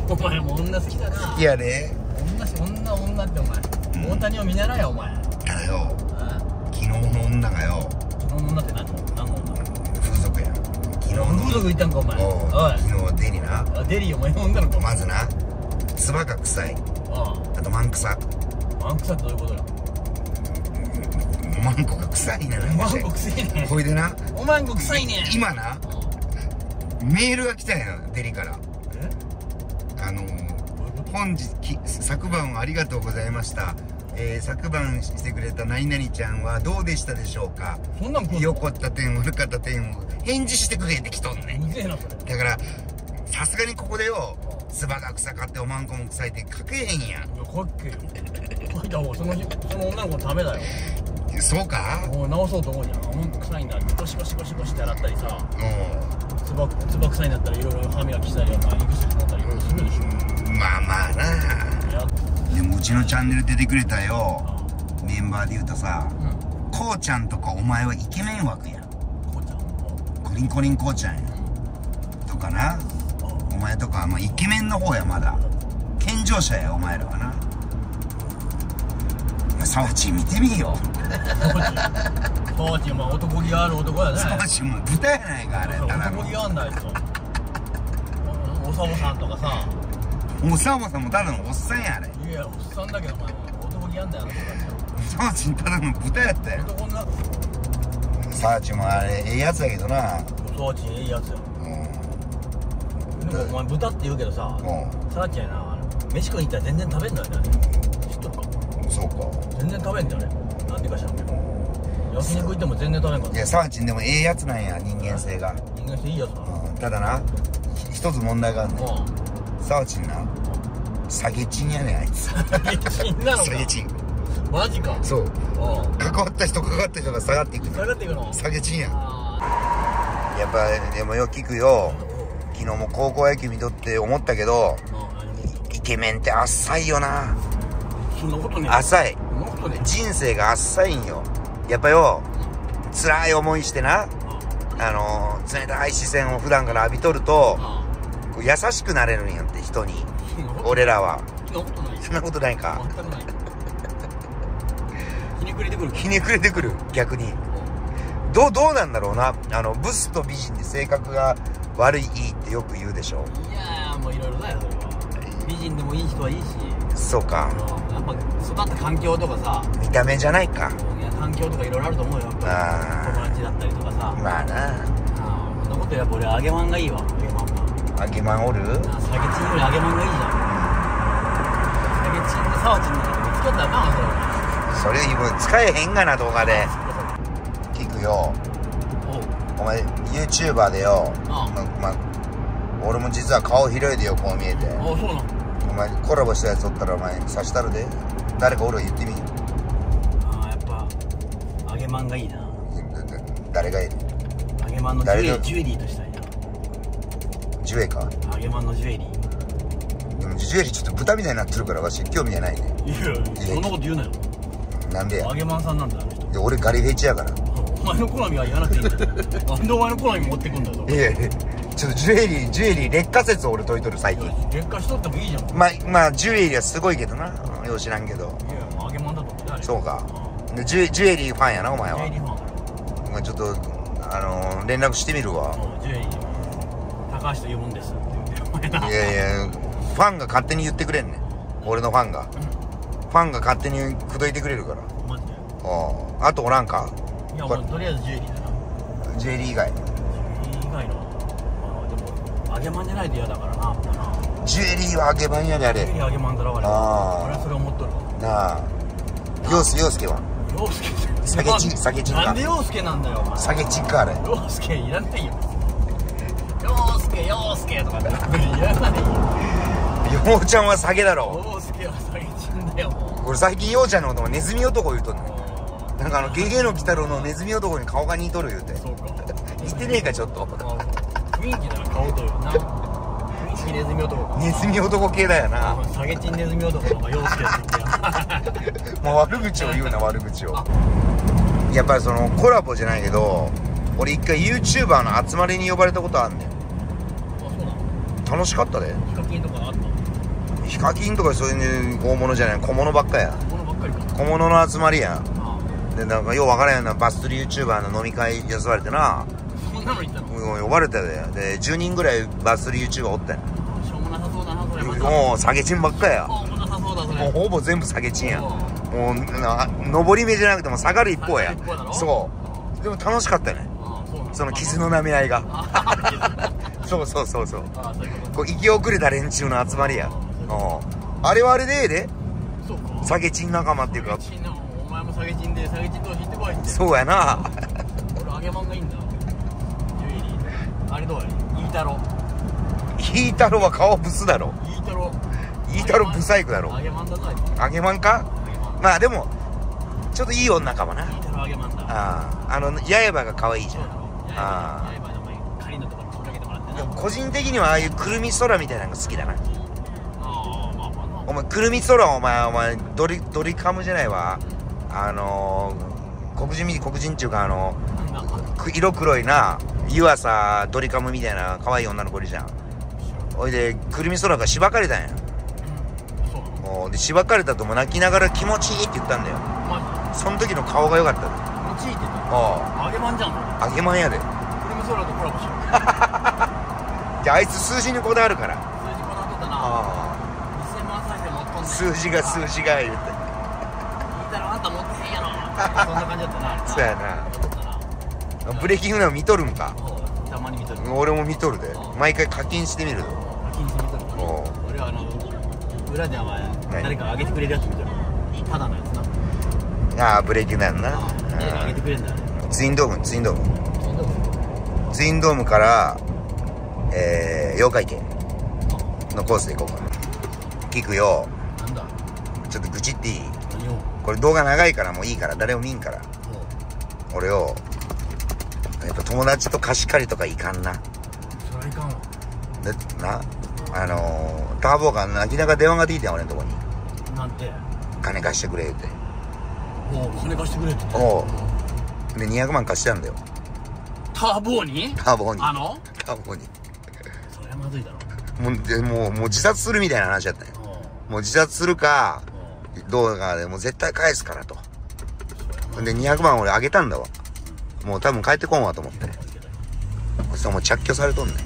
S2: お前も女好きだな。
S1: 好きやで。
S2: 女し女女ってお前、うん、大谷を見習えよお前。
S1: だよ、昨日の女がよ。
S2: 昨日の女って何の何の女？
S1: 風俗や。昨日の
S2: 風俗行ったんかお前。おい、
S1: 昨日デリな。
S2: あ、デリお前女の子。
S1: まずな、唾が臭い。ああとマンクサ。
S2: マンクサってどういうことだ？
S1: マンコが臭いね。
S2: マンコ臭いね。
S1: ほいでな、
S2: おマンコ臭いね。今
S1: な、メールが来たんや、デリから。え？あのー、本日昨晩はありがとうございました。えー、昨晩してくれた何々ちゃんはどうでしたでしょうか。そんなん良かった点悪かった点を返事してくれってきとんね。うぜえなそれ。だからさすがにここでよ、唾が臭かっておまんこも臭いって書けへんやん。書けよ。書いた方がそのその女の子のためだよ。そうか。もう直そうと思うじゃん。おまんこ臭いんだってゴシゴシゴシゴシって洗ったりさ。うん。つばつば臭いんだったらいろいろ歯磨きしたり、まあ、胃薬飲んだりいろいろするでしょ。まあまあな。でもうちのチャンネル出てくれたよ、メンバーで言うとさ、うん、こうちゃんとかお前はイケメン枠やん。こうちゃん、コリンコリンこうちゃんや、うん、とかな、うん、お前とかはまあイケメンの方や。まだ健常者やお前らはな。サワチン見てみよ。サワチン、まあ男気がある男やね。サワチンも豚やないかあれ。男気があんないと。おさぼさんとかさ。おさぼさんもただのおっさんやあれ。いやおっさんだけどお前男気あんだよあの子たち。サワチンただの豚やったよ。男な。サワチンもあれええやつやけどな。サワチンええやつや。うん。でもお前豚って言うけどさ、サワチンやな、飯食いに行ったら全然食べんのよね。知っとるか。そうか。全然食べんだよね。なんでか知らんけど。焼肉行っても全然食べんから。いやサワチンでもええやつなんや、人間性が。人間性いいやつだな。ただな、一つ問題があるね。サワチンな、下げチンやねんあいつ。下げチンなのか。下げチン。マジか。そう。関わった人関わった人が下がっていく。下がっていくの。下げチンやん。やっぱでもよく聞くよ。昨日も高校野球見とって思ったけど、イケメンって浅いよな。そんなことね。浅い。人生が浅いんよ。やっぱよ、辛い思いしてな、あのー、冷たい視線を普段から浴びとると、こう優しくなれるんやって人に。俺らは。そんなことない。そんなことないか。全くない。ひねくれてくる。ひねくれてくる。逆に。どうどうなんだろうな。あのブスと美人で性格が悪いいいってよく言うでしょ。いやーもういろいろだよそれは。美人でもいい人はいいし。そうか。やっぱ育った環境とかさ。見た目じゃないか。いや環境とかいろいろあると思うよ。ああ。友達だったりとかさ。まあな。ああ。そんなことやっぱ俺揚げまんがいいわ。揚げまんは。揚げまんおる？サゲチンより揚げまんがいいじゃん。サゲチンとサワチンなんか見つけたらあかんわそれ。それ今使えへんがな動画で。聞くよ。お前 YouTuber でよ。ああ。まあ俺も実は顔広いでよこう見えて。ああそうなの。お前コラボしたやつおったらお前刺したるで。誰かおる言ってみ。ああやっぱ揚げまんがいいな。誰がいい？揚げまんのジュエリー、ジュエリーとしたいな。ジュエか。揚げまんのジュエリー。でもジュエリーちょっと豚みたいになってるからわし興味はないね。いやそんなこと言うなよ。なんでや。揚げまんさんなんだあの人。いや俺ガリフェチやから。お前の好みは言わなくていいんだよ。なんでお前の好み持ってくんだよ。いやいやちょっとジュエリージュエリー劣化説を俺解いとる最近。劣化しとってもいいじゃん。まあまあジュエリーはすごいけどな。よう知らんけど。いやもう揚げまんだと思って。そうか。でジュジュエリーファンやなお前は。ジュエリーファン。お前ちょっとあのー、連絡してみるわ。ジュエリー高橋と言うんですって言って。いやいやファンが勝手に言ってくれんねん。俺のファンが、うん、ファンが勝手に口説いてくれるから。マジで。あああとおらんか。いやもうとりあえずジュエリーだな。ジュエリー以外。ジュエリー以外のああでも揚げまんじゃないと嫌だからな。ジュエリーは揚げまんやであれ。ジュエリー揚げまんだろあれ。ああ俺はそれ思っとるなあ。陽介陽介は陽介サゲチンサゲチンか。なんで陽介なんだよお前。サゲチンかあれ。陽介いらないよ。陽介陽介とかっていらないよ。陽ちゃんはサゲだろ。陽介はサゲチンだよ。俺最近陽ちゃんのこともネズミ男言うとんねん。なんかあのゲゲの鬼太郎のネズミ男に顔が似とる言うて。そうか。似てねえかちょっと。雰囲気だな顔とよな。雰囲気ネズミ男。ネズミ男系だよな。サゲチンネズミ男とか陽介って言って。もう悪口を言うな悪口を。やっぱりそのコラボじゃないけど、俺一回 YouTuber の集まりに呼ばれたことあんねん。あ、そうなの？楽しかったで。ヒカキンとかあった？ ヒカキンとかそういう大物じゃない、小物ばっかや。
S2: 小物ばっかりか。
S1: 小物の集まりや。
S2: あ
S1: でなんかようわからんようなバストリ YouTuber の飲み会誘われてな。
S2: あそんなの言ったの。
S1: もう呼ばれたで。でじゅうにんぐらいバストリ YouTuber おったんや。
S2: しょうもなさそうだなそれ。
S1: もう下げチンばっかや。
S2: しょうもなさそうだそれ。
S1: もうほぼ全部下げチンや。もうな上り目じゃなくても下がる一方や。そうでも楽しかったよね。その傷の舐め合いがそうそうそうそう。こう生き遅れた連中の集まりや。あれはあれでええで。下げチン仲間っていうか。
S2: お前も下げチンで下げチンと引いてこいって。
S1: そうやな。
S2: 俺揚げまんがいいんだ。あれどうやりイータロ。
S1: イータロは顔ブスだろ。
S2: イータロ
S1: イータロブサイクだろ。
S2: 揚げまんだぞ。
S1: 揚げまんか。まあでもちょっといい女かもな。
S2: イータロ揚げまんだ。
S1: ああ、あの八重歯が可愛いじゃん。あ
S2: あ。仮のところにかけてもらってな。
S1: 個人的にはああいうくるみ空みたいなのが好きだな。
S2: ああまあまあな。
S1: お前くるみ空お前お前ドリドリカムじゃないわ。あのー、黒人み黒人っていうかあの色黒いな湯浅ドリカムみたいな可愛い女の子いるじゃん。おいでくるみ空がしばかれたんや。もうでしばかれたとも泣きながら気持ちいいって言ったんだよ。その時の顔が良かった。
S2: 気持ちいいって言った。
S1: あ
S2: あ揚げまんじゃん。
S1: 揚げまんやで。
S2: くるみ空とコラボしよう。
S1: じゃああいつ数字にこだわるから。
S2: 数字こだわっとったな。
S1: あ
S2: にせんまん再生持っとんねん。
S1: 数字が数字が言って。
S2: 聞いたらあんた持ってへんやろ。そんな感じだったな。
S1: そうやな。ブレイキングダウン見とるんか。
S2: たまに見とる。
S1: 俺も見とるで。毎回課金してみる。
S2: 課金して見とる。俺はあの裏でお前誰か上げてくれるやつ見とる。ただのやつな。
S1: ああブレイキングダウンな。
S2: 誰か上げてくれるんだよ。
S1: ツインドームツインドームツインドームからえー、妖怪系のコースで行こうかな。聞くよ。
S2: なんだ
S1: ちょっと愚痴っていい？
S2: 何を。
S1: これ動画長いからもういいから誰も見んから。俺をやっぱ友達と貸し借りとかいかんな。
S2: それいかんわ。
S1: でなあのー、ターボーが泣きながら電話ができてん俺のとこに。
S2: なんて
S1: 金貸してくれ言って。
S2: もう金貸してくれって言って。
S1: おうでにひゃくまん貸したんだよ。
S2: ターボーに
S1: ターボーに
S2: あの
S1: ターボーに
S2: それはまずいだろ。
S1: もうでもうもう自殺するみたいな話だったよ。もう自殺するかどうかでもう絶対返すからと。でにひゃくまん俺あげたんだわ。もう多分帰ってこんわと思って。そしたらもう着去されとんねん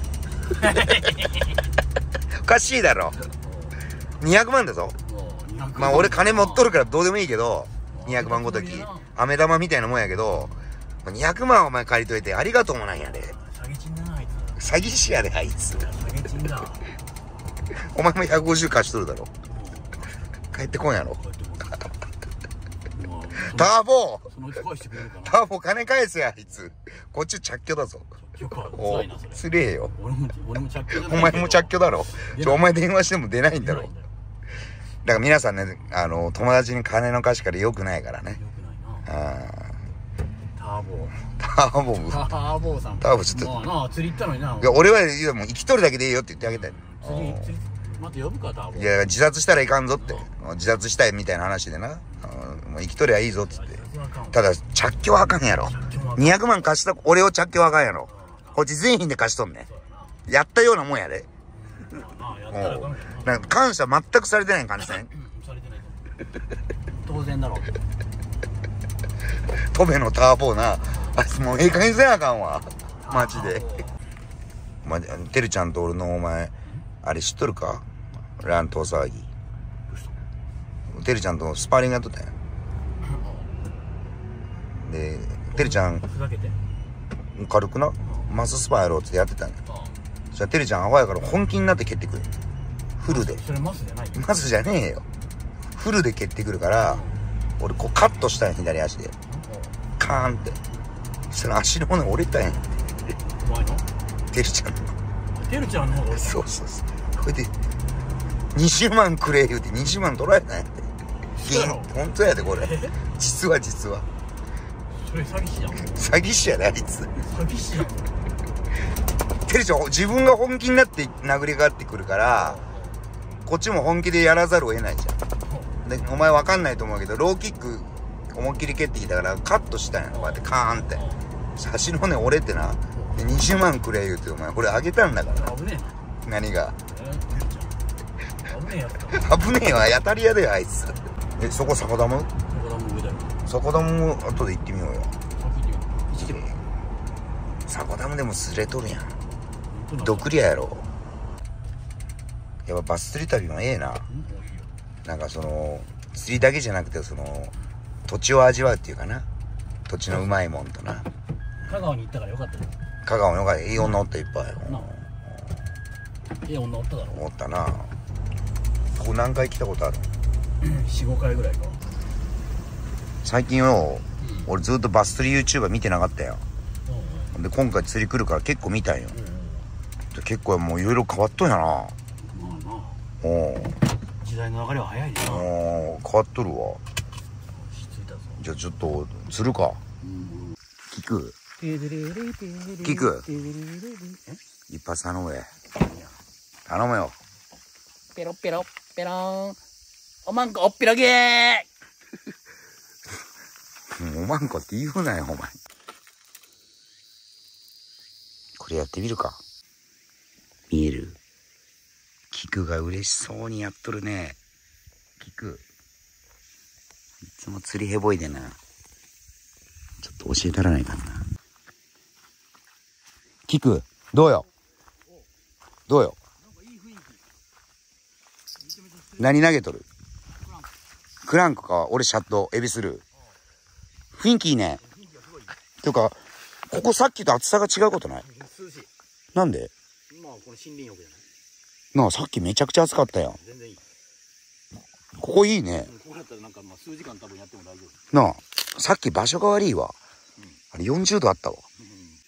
S1: おかしいだろ。にひゃくまんだぞ。まあ俺金持っとるからどうでもいいけどにひゃくまんごとき飴玉みたいなもんやけどにひゃくまんお前借りといてありがとうもないんやで。
S2: 詐欺チンだなあいつ。
S1: 詐欺師やであいつ。
S2: 詐欺チンだ。
S1: お前もひゃくごじゅう貸しとるだろ。帰ってこんやろ。ターボー
S2: そのうち返してくれるかな。
S1: ターボー金返せやあいつ。こっち着去だぞ。おうつれえよ。
S2: 俺も俺も着去だ。
S1: お前も着去だろ。ちょお前電話しても出ないんだろ。だから皆さんねあの友達に金の貸し借り良くないからね。
S2: 良くないな。
S1: あ
S2: ターボー。
S1: ターボー
S2: ターボーさん。
S1: ターボーちょっと。
S2: まあな釣り行ったのにな。
S1: いや俺はいやもう生きとるだけでいいよって言ってあげたい。
S2: 釣り釣りまた呼ぶかターボー。
S1: いや自殺したらいかんぞって。自殺したいみたいな話でな。もう生きとりゃいいぞっつって。ただ着去はあかんやろ。にひゃくまん貸した俺を着去はあかんやろ。こっち全員で貸しとんねん。やったようなもんやで。もうなんか感謝全くされてないん感じせん。
S2: 当然だろ。
S1: トベのターボーなあいつもうええ加減せなあかんわマジで。まてるちゃんと俺のお前あれ知っとるか乱闘騒ぎ。てるちゃんとスパーリングやっとったんや。でてるちゃん
S2: ふざけて
S1: 軽くなマススパやろうってやってたんや。じゃあてるちゃんアホやから本気になって蹴ってくる。フルで。
S2: それマスじゃないよ。
S1: マスじゃねえよ。フルで蹴ってくるから俺こうカットしたんや左足でカーンって。そしたら足の骨折れたんや。
S2: お前の
S1: てるちゃんの
S2: てるちゃんの方が
S1: そうそうそう。これでにじゅうまんくれ言うてにじゅうまん取られたんやって。本当やでこれ。実は実は
S2: それ詐欺師やん。
S1: 詐欺師やであいつ。
S2: 詐欺師やん。
S1: てるちゃん自分が本気になって殴りかかってくるからこっちも本気でやらざるを得ないじゃん。でお前わかんないと思うけどローキック思いっきり蹴ってきたからカットしたんや。こうやってカーンって足の骨折れてな。でにじゅうまんくれ言うてお前これあげたんだから。
S2: 危ねえな。
S1: 何が
S2: 危ねねえやった
S1: 危ねえわ、当たり屋だよあいつ。え、そこ坂ダム？
S2: 坂ダム上だよ。坂
S1: ダム後で行ってみようよ。
S2: いちキロ。
S1: 坂ダムでもすれとるやん。どクリアやろ。やっぱバス釣り旅もええな。なんかその釣りだけじゃなくて、その土地を味わうっていうかな、土地のうまいもんとな。
S2: 香川に行ったからよかったよ。
S1: 香川のよかった。いい女おった、いっぱい。
S2: いい女おっただろ。
S1: おったな。ここ何回来たことある？
S2: よん、ごかいぐらいか。
S1: 最近よ、うん、俺ずっとバス釣り YouTuber 見てなかったよ、うん、で今回釣り来るから結構見たんよ、うん、結構もういろいろ変わっとんやな。まあな、お時代の流れは早いな。お変わっとるわ。じゃあちょっと釣るか。キクキク一発頼むで。頼むよ。
S2: ペロペロペロン。おまんこおっぴろげ
S1: ーおまんこって言うなよお前。これやってみるか。見える？キクが嬉しそうにやっとるね。キクいつも釣りへぼいでな。ちょっと教えたらないかな。キクどうよどうよ。何投げとる？クランクか。俺シャットエビスルー。雰囲気いいね。ていうかここさっきと厚さが違うことない？涼しい。なんで？まあこの森林浴じゃないなあ。さっきめちゃくちゃ暑かったよ。全然いい。ここいいね。ここだったらなんかまあ数時間多分やっても大丈夫なあ。さっき場所が悪いわ、うん、あれよんじゅうどあったわ、うん、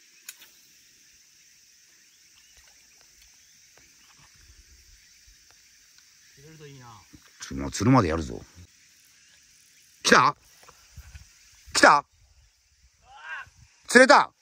S1: 釣れるといいな。ちょもう釣るまでやるぞ。来た来た釣れた。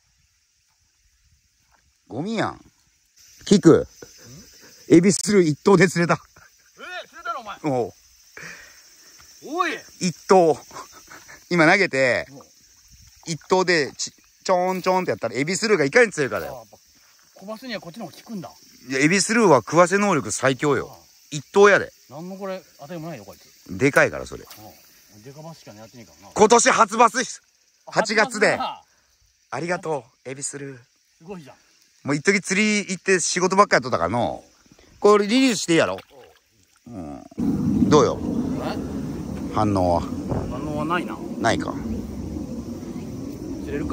S1: ゴミやん。キクエビスルー一頭で釣れた。えー、釣れたのお前。おうおい一頭今投げて一頭でちちょんちょんってやったらエビスルーがいかに強いかだよ。小バスにはこっちの方が効くんだ。いやエビスルーは食わせ能力最強よ。一頭やで。なんのこれ当たりもないよこいつ。でかいからそれ。デカバスしか狙ってねえからな。今年初バスはちがつで。ありがとうエビスルー。すごいじゃん。もう一時釣り行って仕事ばっかやっとったからの。これリリースしていいやろ。うん、どうよ反応は。反応はないな。ないか。釣れるか。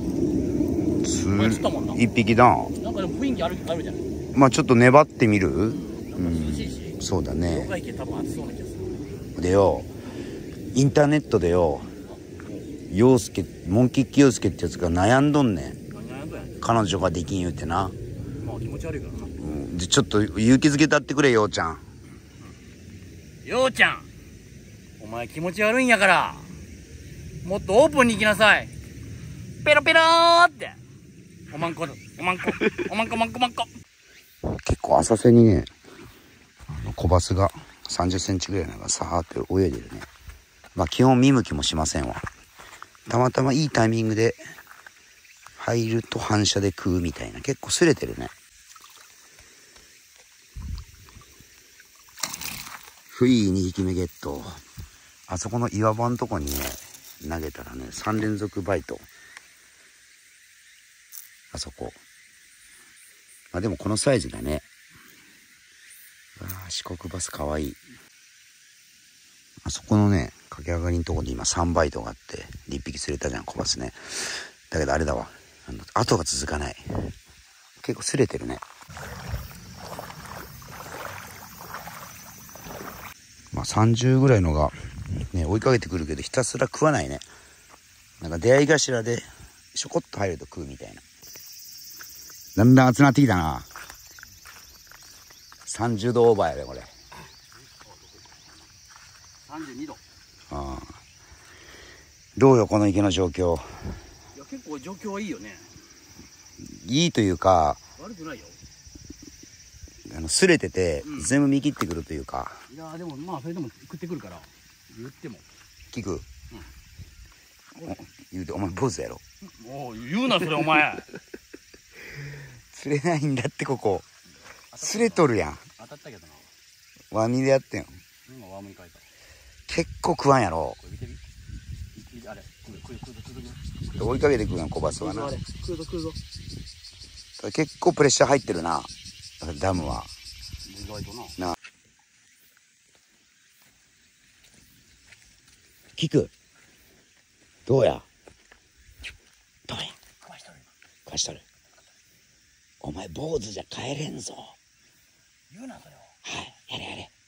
S1: 釣ったもんな。一匹だ。なんかでも雰囲気あるあるじゃない。まあちょっと粘ってみる。うん、涼しいし。そうだね。東海系多分暑そうな気がする。でよインターネットでよ陽介モンキッキ陽介ってやつが悩んどんねん。彼女ができん言うてな。まあ気持ち悪いからな。うん、でちょっと勇気づけたってくれようちゃん。ようちゃんお前気持ち悪いんやからもっとオープンに行きなさい。ペロペローっておまんこおまんこおまんこおまんこおまんこ。結構浅瀬にね小バスがさんじゅっセンチぐらいのがさーって泳いでるね。まあ基本見向きもしませんわ。たまたまいいタイミングで入ると反射で食うみたいな。結構擦れてるね。ふいにひきめゲット。あそこの岩場のとこにね投げたらねさんれんぞくバイト。あそこまあでもこのサイズだね。うわ四国バスかわいい。あそこのね駆け上がりのとこに今さんバイトがあっていっぴき釣れたじゃん小バスね。だけどあれだわあの跡が続かない。結構擦れてるね。まあさんじゅうぐらいのが、ね、追いかけてくるけどひたすら食わないね。なんか出会い頭でしょこっと入ると食うみたいな。だんだん集まってきたな。さんじゅうどオーバーやでこれ。さんじゅうにど。ああどうよこの池の状況。いや結構状況はいいよね。いいというか悪くないよ。あの擦れてて、うん、全部見切ってくるというか。いやでもまあそれでも食ってくるから言っても聞く、うん、言うてお前坊主やろ。もう言うなそれお前釣れないんだってここ擦れとるやん。当たったけどな。 ワニでやってんよ。
S2: 今ワームに変えた。
S1: 結構食わんやろ。
S2: これ見てみ。あれ、来る来る来る来る来る。
S1: 追いかけてくるやん、コバスはな。
S2: 来るぞ来るぞ。
S1: 結構プレッシャー入ってるな、ダムは。
S2: 意外とな。
S1: な。キク。どうや。どうや。
S2: かわしとる。
S1: かわしとる。お前坊主じゃ帰れんぞ。
S2: 言うなそれを。
S1: はい、やれやれ。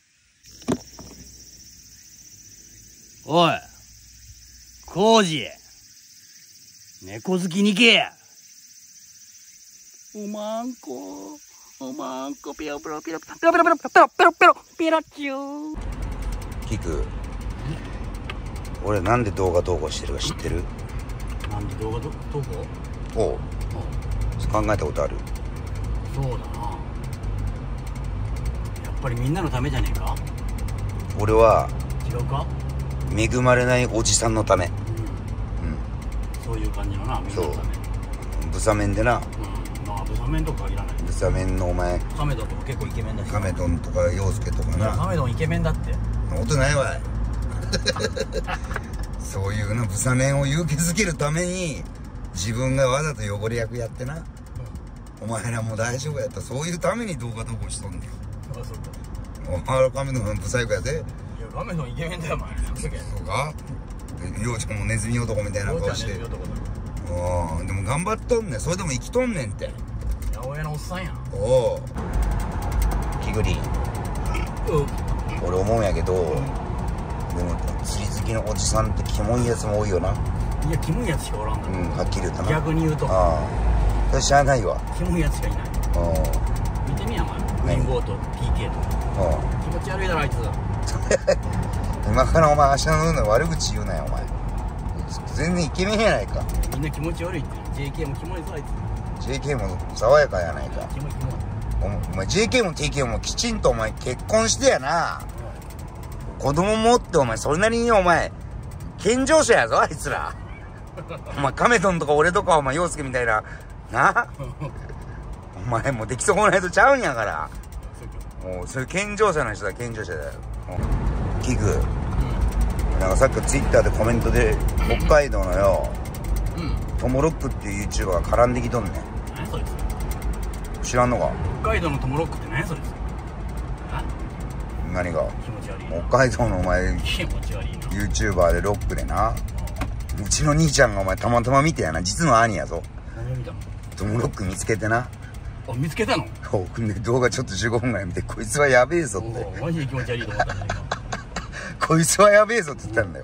S2: おい、コウジ。猫好きに行け。おまんこ、おまんこ、ペロペロペロペロペロペロペロペロペロペロペロチュー。
S1: キク。俺なんで動画投稿してるか知ってる？
S2: なんで動画投稿？
S1: おう。考えたことある？
S2: そうだな。やっぱりみんなのためじゃねえか？
S1: 俺は
S2: 違うか？
S1: 恵まれないおじさんのため。
S2: うん。うん、そういう感じのな、みんなのため。
S1: ブサメンでな。
S2: うん。まあブサメンとか限らない。
S1: ブサメンのお前。
S2: カメドンとか結構イケメンだし。
S1: カメドンとか陽介とかな。
S2: カメドンイケメンだって。
S1: ことないわい。そういうなブサメンを勇気づけるために自分がわざと汚れ役やってな、うん、お前らもう大丈夫やった。そういうために動画投稿しとんねん。
S2: あ、そうか。
S1: お前らカメドンブサイクやで。
S2: いやカメドンイケメンだよお前。
S1: そうか。陽ちゃんもネズミ男みたいな顔して。うん。でも頑張っとんねん。それでも生きとんねんって。
S2: 八百屋のおっさんやん。
S1: おお。キグリ。
S2: うん。
S1: 俺思うんやけど、うん、でも釣り好きのおじさんってキモいやつも多いよな。
S2: いやキモいやつしかおらんだろ。うん、
S1: はっきり言うとな。
S2: 逆に言うと。
S1: ああ。それ知らないわ。
S2: キモいやつしかいない。うん。見てみやお前。ウィンゴーと ピーケー と。うん。気持ち悪いだろあいつ。
S1: 今からお前明日のの悪口言うなよお前。全然イケメンやないか。
S2: みんな気持ち悪いって。ジェイケー もキモいぞあいつ。
S1: ジェイケー も爽やかやないか。
S2: キモいキモい。
S1: お前 ジェイケー も ティーケー もきちんとお前結婚してやな。子供持ってお前それなりにお前健常者やぞあいつら。お前カメドンとか俺とかお前陽介みたいなな。お前もうでき損ないとちゃうんやから。もうそういう健常者の人だ。健常者だよ。キグ、うん、なんかさっきツイッターでコメントで北海道のよ、うん、トモロックっていう YouTuber が絡んできとんねん。
S2: 何そいつ。
S1: 知らんのか。
S2: 北海道のトモロックって何そいつ。
S1: 何が。
S2: 気持ち悪い。
S1: 北海道のお前
S2: 気持ち悪いな
S1: YouTuber でロックでな、うちの兄ちゃんがお前たまたま見てやな。実の兄やぞ。
S2: 何を見たの。
S1: トモロック見つけてな。
S2: あ、見つけたの。
S1: ほうで動画ちょっとじゅうごふんぐらい見て、こいつはやべえぞって。
S2: マジで気持ち悪いと思ったんだけど。
S1: こいつはやべえぞって言ったんだよ。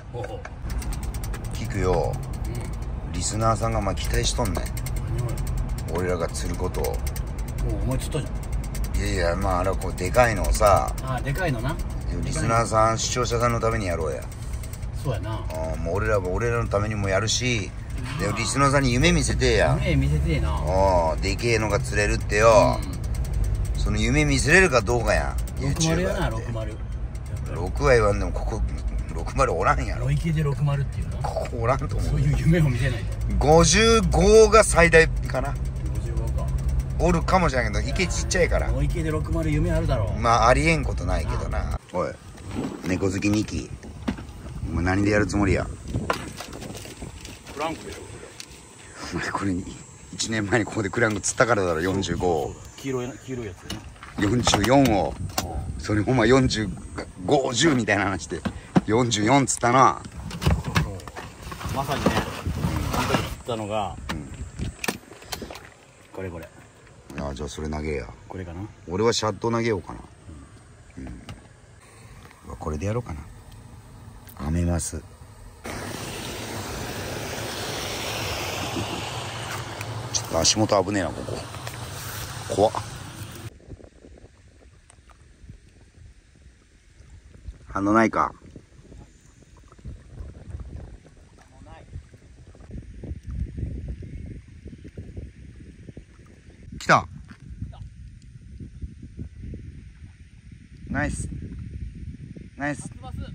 S1: 聞くよ、うん、リスナーさんがまあ期待しとんねん。俺らが釣ることを。も
S2: う思いつったじゃん。
S1: いやいや、まああれはこうでかいのをさ。
S2: ああ、でかいのな。
S1: リスナーさん視聴者さんのためにやろうや。
S2: そうやな。
S1: あもう俺らも俺らのためにもやるし、でリスナーさんに夢見せてや。
S2: 夢見せてえな。
S1: あでけえのが釣れるってよ、うん、その夢見せれるかどうかや。
S2: ろくまるやな。ろくまる
S1: ろくは言わんでもこころくまるおらんやろ。
S2: ロイ系でろくまるっていうな。
S1: ここおらんと思う。
S2: そういう夢を見せないと。
S1: ごじゅうごが最大かな。
S2: ごじゅうごか
S1: おるかもしれんけど池ちっちゃいから。
S2: ロイ系でろくまる夢あるだろう。
S1: まあありえんことないけどな。おい猫好きにきお前何でやるつもりや。
S2: クランクでしょ。
S1: お前これいちねんまえにここでクランク釣ったからだろ。よんじゅうごを
S2: 黄色い黄色いやつね。
S1: よんじゅうよんをそれほんまよんじゅうご、じゅうみたいな話でよんじゅうよん釣ったな。
S2: まさにね、あの時釣ったのが、うん、これこれ。
S1: ああじゃあそれ投げや。
S2: これかな。
S1: 俺はシャット投げようかな。うん、うん、これでやろうかな。アメマス。ちょっと足元危ねえなここ。怖っ。反応ないか。来た。ナイスナイス。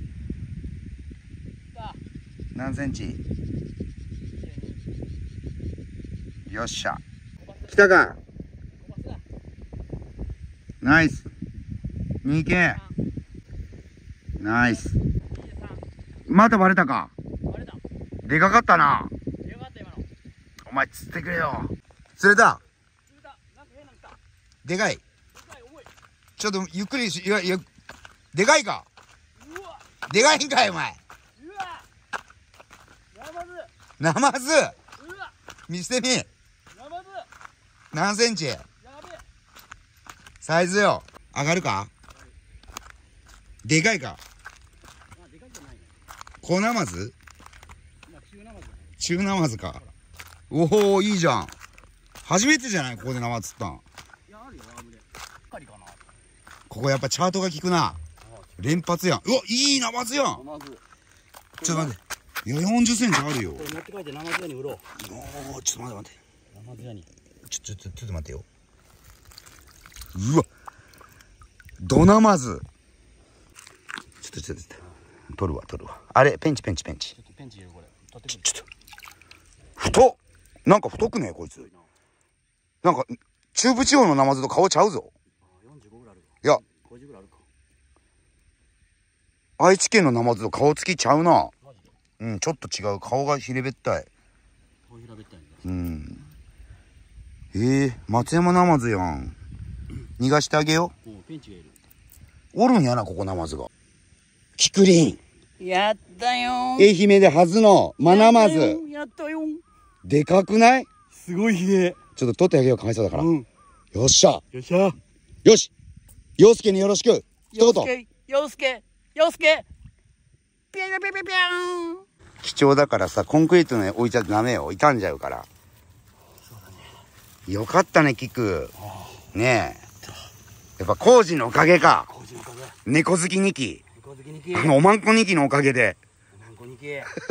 S1: 何センチ。よっしゃ来たか。ナイス。 にけ。ナイス。またバレたか。でかかったな。お前釣ってくれよ。釣れた。でかい。ちょっとゆっくりし、いやいや、でかいか。でかいんかいお前。ナマズ。見せてみ。何センチ。サイズよ。上がるか。でかいか。小ナマズ。中ナマズか。おお、いいじゃん。初めてじゃない、ここでナマズ釣ったん。ここやっぱチャートが効くな。連発やん。うわ、いいナマズやん。ちょっと待って。いや、よんじゅっセンチあるよ。
S2: これ持って帰ってナマズ屋に売ろう。
S1: おお、ちょっと待って待って。
S2: ナマズ屋に。
S1: ちょ、ちょ、ちょ、ちょっと待ってよ。うわ。ドナマズ。ちょっと、ちょっと、取るわ、取るわ。あれ、ペンチ、ペンチ、ペンチ。
S2: ちょっとペンチ入れる、これ。取ってくる。
S1: ちょ、ちょっと。太っ。なんか太くねえ、こいつ。なんか、中部地方のナマズと顔ちゃうぞ。
S2: よんじゅうごぐらいある。
S1: いや。
S2: ごじゅうぐらいあるか。
S1: 愛知県のナマズと顔つきちゃうな。うん、ちょっと違う。顔がひれべったい。
S2: 顔平べったいんだ。
S1: うん。ええー、松山ナマズやん。逃がしてあげよう。
S2: ペンチがいる。
S1: おるんやな、ここナマズが。キクリン。
S2: やったよ。
S1: 愛媛で初のマナマズ。
S2: やったよ。
S1: でかくない？
S2: すごいひげ。
S1: ちょっと取ってあげよう、かわいそうだから。うん、よっしゃ。
S2: よっしゃ。
S1: よし。陽介によろしく。一言。
S2: 陽介。陽介。ピャピャピャピャピャーン。
S1: 貴重だからさ、コンクリートに置いちゃダメよ。傷んじゃうから。
S2: そうだね。
S1: よかったね、キク。ねえ。やっぱ工事のおかげか。
S2: 工事のおかげ。
S1: 猫好きにき。
S2: 猫好きにき。
S1: あのおまんこにきのおかげで。
S2: おまんこにき。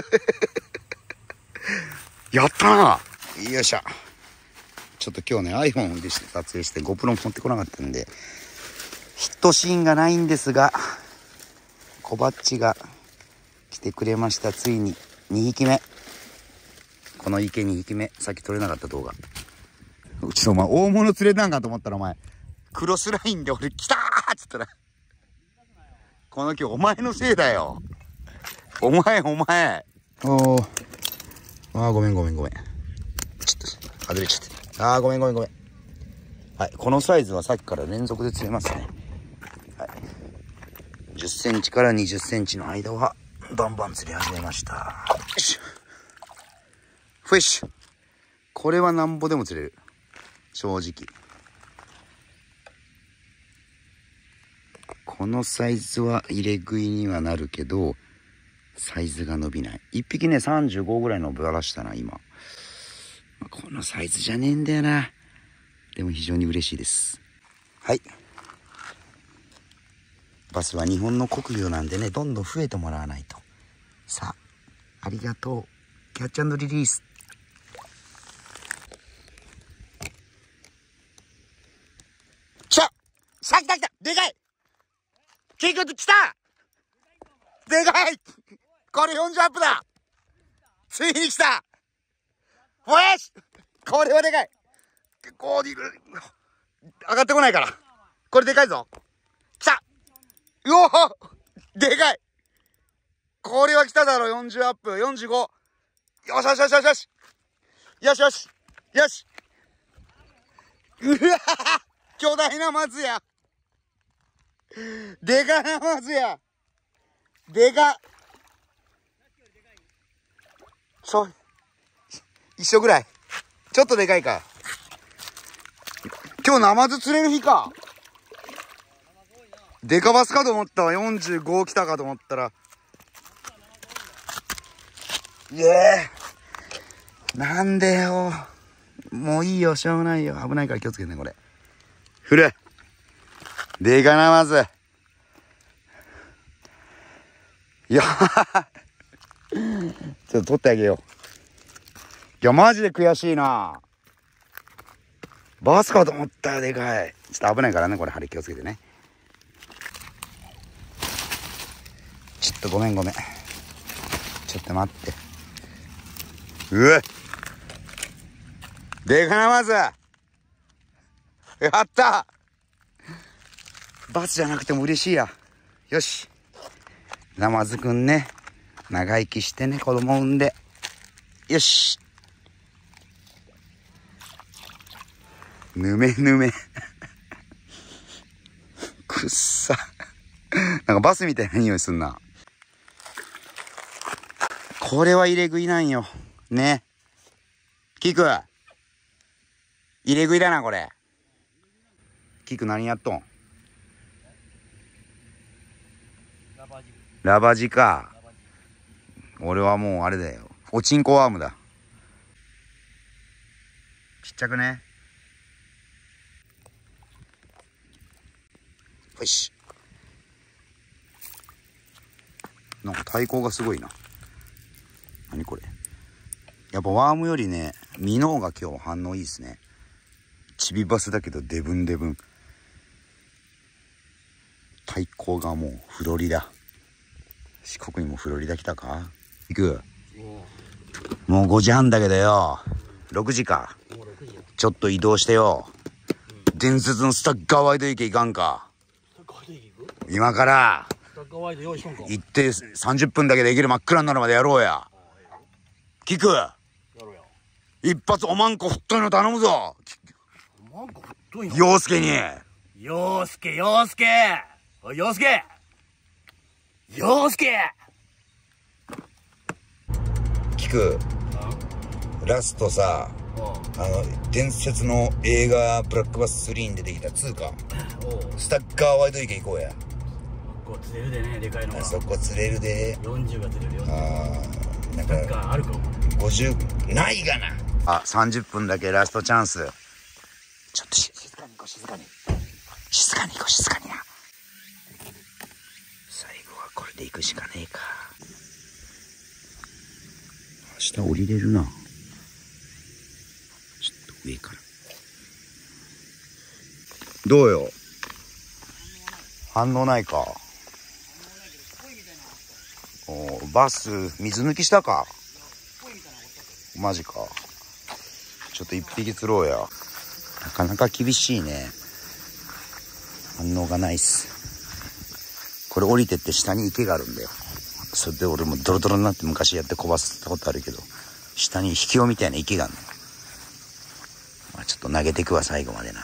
S1: やったな。よいしょ。ちょっと今日ね iPhone で撮影して GoPro 持ってこなかったんでヒットシーンがないんですが、コバッチが来てくれました。ついににひきめ。この池にひきめ。さっき撮れなかった動画。うちのお前大物釣れたんかと思ったらお前クロスラインで俺来たーっつったら、この今日お前のせいだよ。お前お前。おー、あーごめんごめんごめん。ちょっと外れちゃって。あーごめんごめんごめん。はい、このサイズはさっきから連続で釣れますね。はい、じゅっセンチからにじゅっセンチの間はバンバン釣り始めました。よいしょ。フィッシュ。これはなんぼでも釣れる。正直。このサイズは入れ食いにはなるけど、サイズが伸びない。いっぴきね、さんじゅうごぐらいのばらしたな、今。このサイズじゃねえんだよな。でも非常に嬉しいです。はい。バスは日本の国魚なんでね、どんどん増えてもらわないと。さあ、ありがとう。キャッチ&リリース。来た！さあ来た来た！でかい！キック来た！でかい！これよんじゅうアップだ！ついに来た！おやし！これはでかい！こう、上がってこないから。これでかいぞ。来た！うおー！でかい！これは来ただろ、よんじゅうアップ、よんじゅうご。よしよしよしよしよし！よしよし！よし！うわ巨大な松や！でかな松や！でかっ！そう、一緒ぐらい。ちょっとでかいか。今日ナマズ釣れる日か。デカバスかと思ったわ。よんじゅうご来たかと思ったら。イエー。なんでよ。もういいよ、しょうがないよ。危ないから気をつけてね、これ。振る。でかなまず。いや、ちょっと取ってあげよう。いや、マジで悔しいな。バスかと思ったよ、でかい。ちょっと危ないからね、これ、針気をつけてね。ちょっとごめんごめん。ちょっと待って。うわ。でかなまず。やった。 バスじゃなくても嬉しいや。よし。ナマズくんね。長生きしてね、子供産んで。よし。ぬめぬめ。くっさ。なんかバスみたいな匂いすんな。これは入れ食いなんよ。ね。キク。入れ食いだな、これ。キク何やっとん？ラバジか。俺はもうあれだよ。おちんこワームだ。ちっちゃくね。よし。なんか対抗がすごいな。何これ。やっぱワームよりね、ミノーが今日反応いいですね。チビバスだけどデブンデブン。対抗がもうフロリダ。四国にもフロリダ来たか。行く。もうごじはんだけどよ。ろくじか。ちょっと移動してよ。伝説のスタッカーワイド池行かんか。今から行ってさんじゅっぷんだけで行ける真っ暗になるまでやろうや。キク一発おまんこ太いの頼むぞ。陽介に。
S2: 陽介陽介おい陽介陽介。
S1: キクラストさ、あの伝説の映画ブラックバススリーに出てきたツーかスタッカーワイド池行こうや。
S2: ここ釣れるでね、でかいのが。
S1: あそこ釣れるで。
S2: よんじゅうが釣れるよ。
S1: ああ、なんか
S2: なんかあるかも。
S1: ごじゅうないがな。あ、さんじゅっぷんだけラストチャンス。ちょっと静かに行こう、静かに静かに行こう、静かにな。最後はこれで行くしかねえか。明日降りれるな。ちょっと上からどうよ。反応ないか。おバス水抜きしたか。マジか。ちょっと一匹釣ろうや。なかなか厳しいね。反応がないっす。これ降りてって下に池があるんだよ。それで俺もドロドロになって昔やってこばすったことあるけど、下に引き尾みたいな池があるの。まあ、ちょっと投げてくわ最後までな。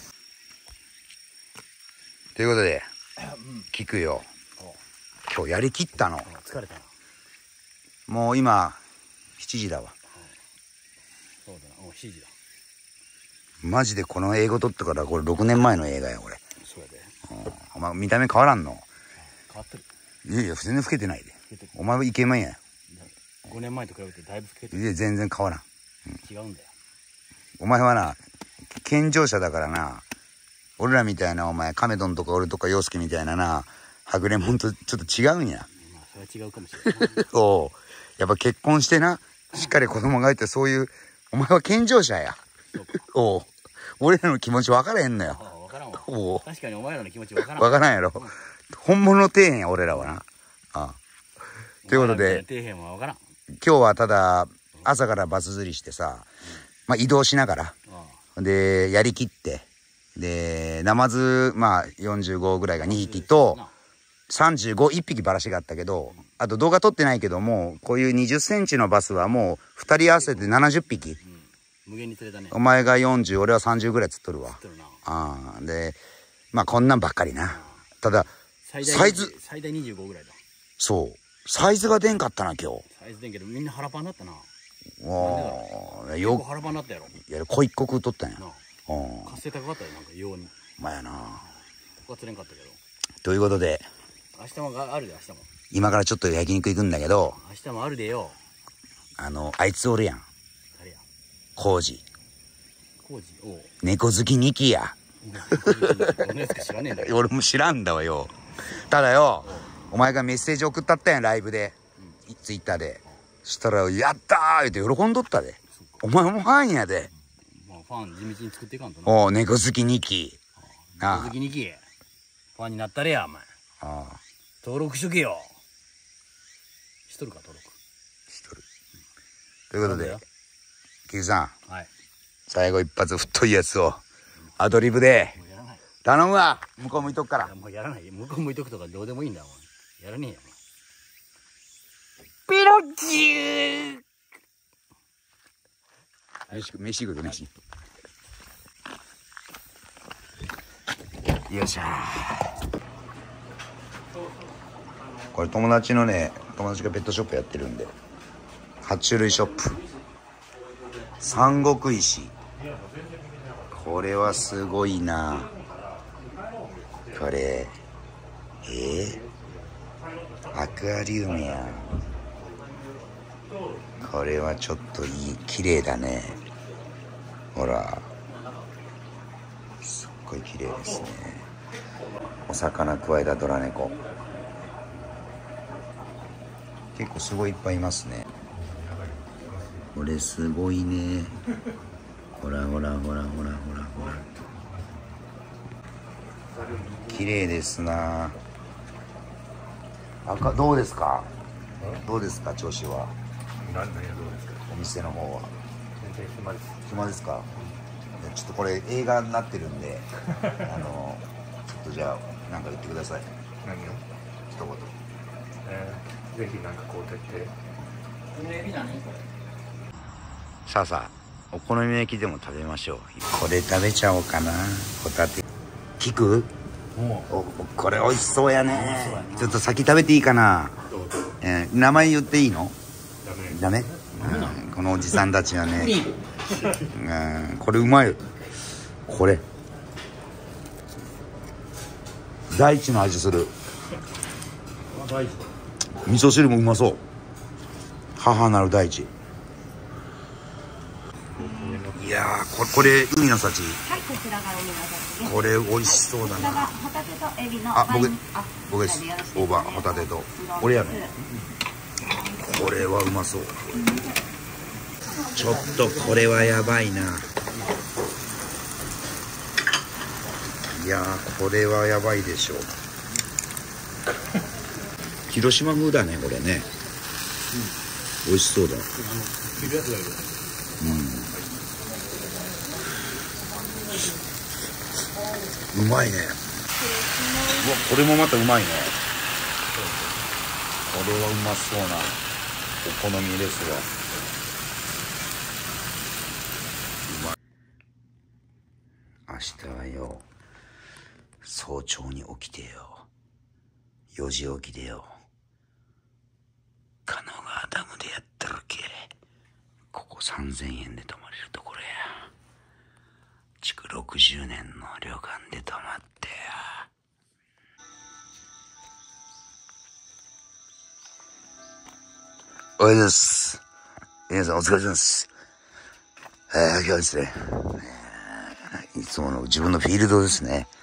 S1: ということで、聞くよ。今日やりきったの。
S2: 疲れたな。
S1: もう今しちじだわ。
S2: そうだな、もうしちじだ。
S1: マジでこの英語撮ってからこれろくねんまえの映画やこれ。
S2: そうやで。
S1: お前見た目変わらんの？
S2: 変わってる。
S1: いやいや全然老けてないで。お前はイケメンや。
S2: ごねんまえと比べてだいぶ老けてる。
S1: いや全然変わらん、
S2: うん、違うんだよ。
S1: お前はな健常者だからな。俺らみたいなお前カメドンとか俺とか陽介みたいななはぐれもんとちょっと違うんや。
S2: まあそれは違うかもしれない。
S1: おうやっぱ結婚してなしっかり子供がいてそういうお前は健常者や。おう俺らの気持ち分からへんのよ。
S2: 分からんわ。
S1: おう
S2: 確かにお前らの気持ち分からん。
S1: 分からんやろ。本物の底辺や俺らはな。ああということで
S2: 底辺は分からん。
S1: 今日はただ朝からバス釣りしてさ、まあ、移動しながらでやりきってでナマズまあよんじゅうごぐらいがにひきとさんじゅうごいっぴきバラシがあったけど、あと動画撮ってないけどもこういうにじゅっセンチのバスはもうふたり合わせてななじゅっぴき、
S2: 無限に釣れたね。
S1: お前がよんじゅう俺はさんじゅうぐらい釣っとるわ。
S2: 釣っとるな。
S1: ああでまあこんなんばっかりな。ただ
S2: 最大
S1: サイズ
S2: 最大にじゅうごぐらいだ。
S1: そうサイズが出んかったな今日。
S2: サイズ出んけどみんな腹パンだったな。
S1: わあ
S2: よく腹パンだったやろ。
S1: いや小一個食うとったんや。
S2: なあ
S1: うん
S2: 活性高かったよなんかように。
S1: まあやな。
S2: ここは釣れんかったけど。
S1: ということで
S2: 明日もがあるで明日も。
S1: 今からちょっと焼肉行くんだけど、
S2: 明日もあるでよ。
S1: あのあいつおるやん。
S2: 誰や。
S1: コウジ。
S2: コウジ。おう。
S1: 猫好きニキや。
S2: どのやつか知らねえんだけど。
S1: 俺も知らんだわよ。ただよ、お前がメッセージ送ったったやんライブで、うん、ツイッターで。そしたらやったー言って喜んどったで。お前もファンやで。
S2: まあファン地道に作っていかんとな。
S1: おう猫好きニキ。
S2: 猫好きニキ。ファンになったれやお前。ああ。登録しとけよ。しとるか登録。
S1: しとる。ということで、キクさん。
S2: はい。
S1: 最後一発太いやつをアドリブで頼むわ。向こう向いとくから。
S2: もうやらない。向こう向いとくとかどうでもいいんだもん。やらねえよ。
S1: ピロキュー。飯、飯食う飯。よっしゃー。これ友達のね、友達がペットショップやってるんで、爬虫類ショップ。三国石。これはすごいな。これ、えー、アクアリウムや。これはちょっといい、綺麗だね。ほら。すっごい綺麗ですね。お魚くわえたドラ猫。結構すごいいっぱいいますね。これすごいね。ほらほらほらほらほらほら。綺麗ですな。赤どうですか。どうですか調子は。
S3: 何何がどうですか。
S1: お店の方は。
S3: 全然暇です。
S1: 暇ですか。ちょっとこれ映画になってるんで、あのちょっとじゃあ何か言ってください。
S3: 何を。
S1: 一言。
S3: えー、ぜひなんかこうやって
S1: さあさあ、お好み焼きでも食べましょう。これ食べちゃおうかな。ホタテ聞く。おこれ美味しそうやね。ちょっと先食べていいかな。えー、名前言っていいの。ダメ。ダメ、うん、このおじさんたちはね、うん、これうまい。これ大地の味する。味噌汁もうまそう。母なる大地。いやー、これ、これ海の幸。
S4: はい、こちらが海の幸です。
S1: これ美味しそうだな。
S4: こちらがホタテとエビの。
S1: あ、僕
S4: あ
S1: 僕です。大葉ホタテと。俺やね。これはうまそう。ちょっとこれはやばいな。いやー、これはやばいでしょう。広島風だね、これね。美味しそうだ。うん。うまいね。うわ、これもまたうまいね。これはうまそうなお好みですわ。うまい。明日はよ、早朝に起きてよ。よじ起きでよ。神奈川ダムでやったるけ。ここさんぜんえんで泊まれるところや。築ろくじゅうねんの旅館で泊まってや。おはようございます。皆さんお疲れ様です。えー、今日はですね、いつもの自分のフィールドですね。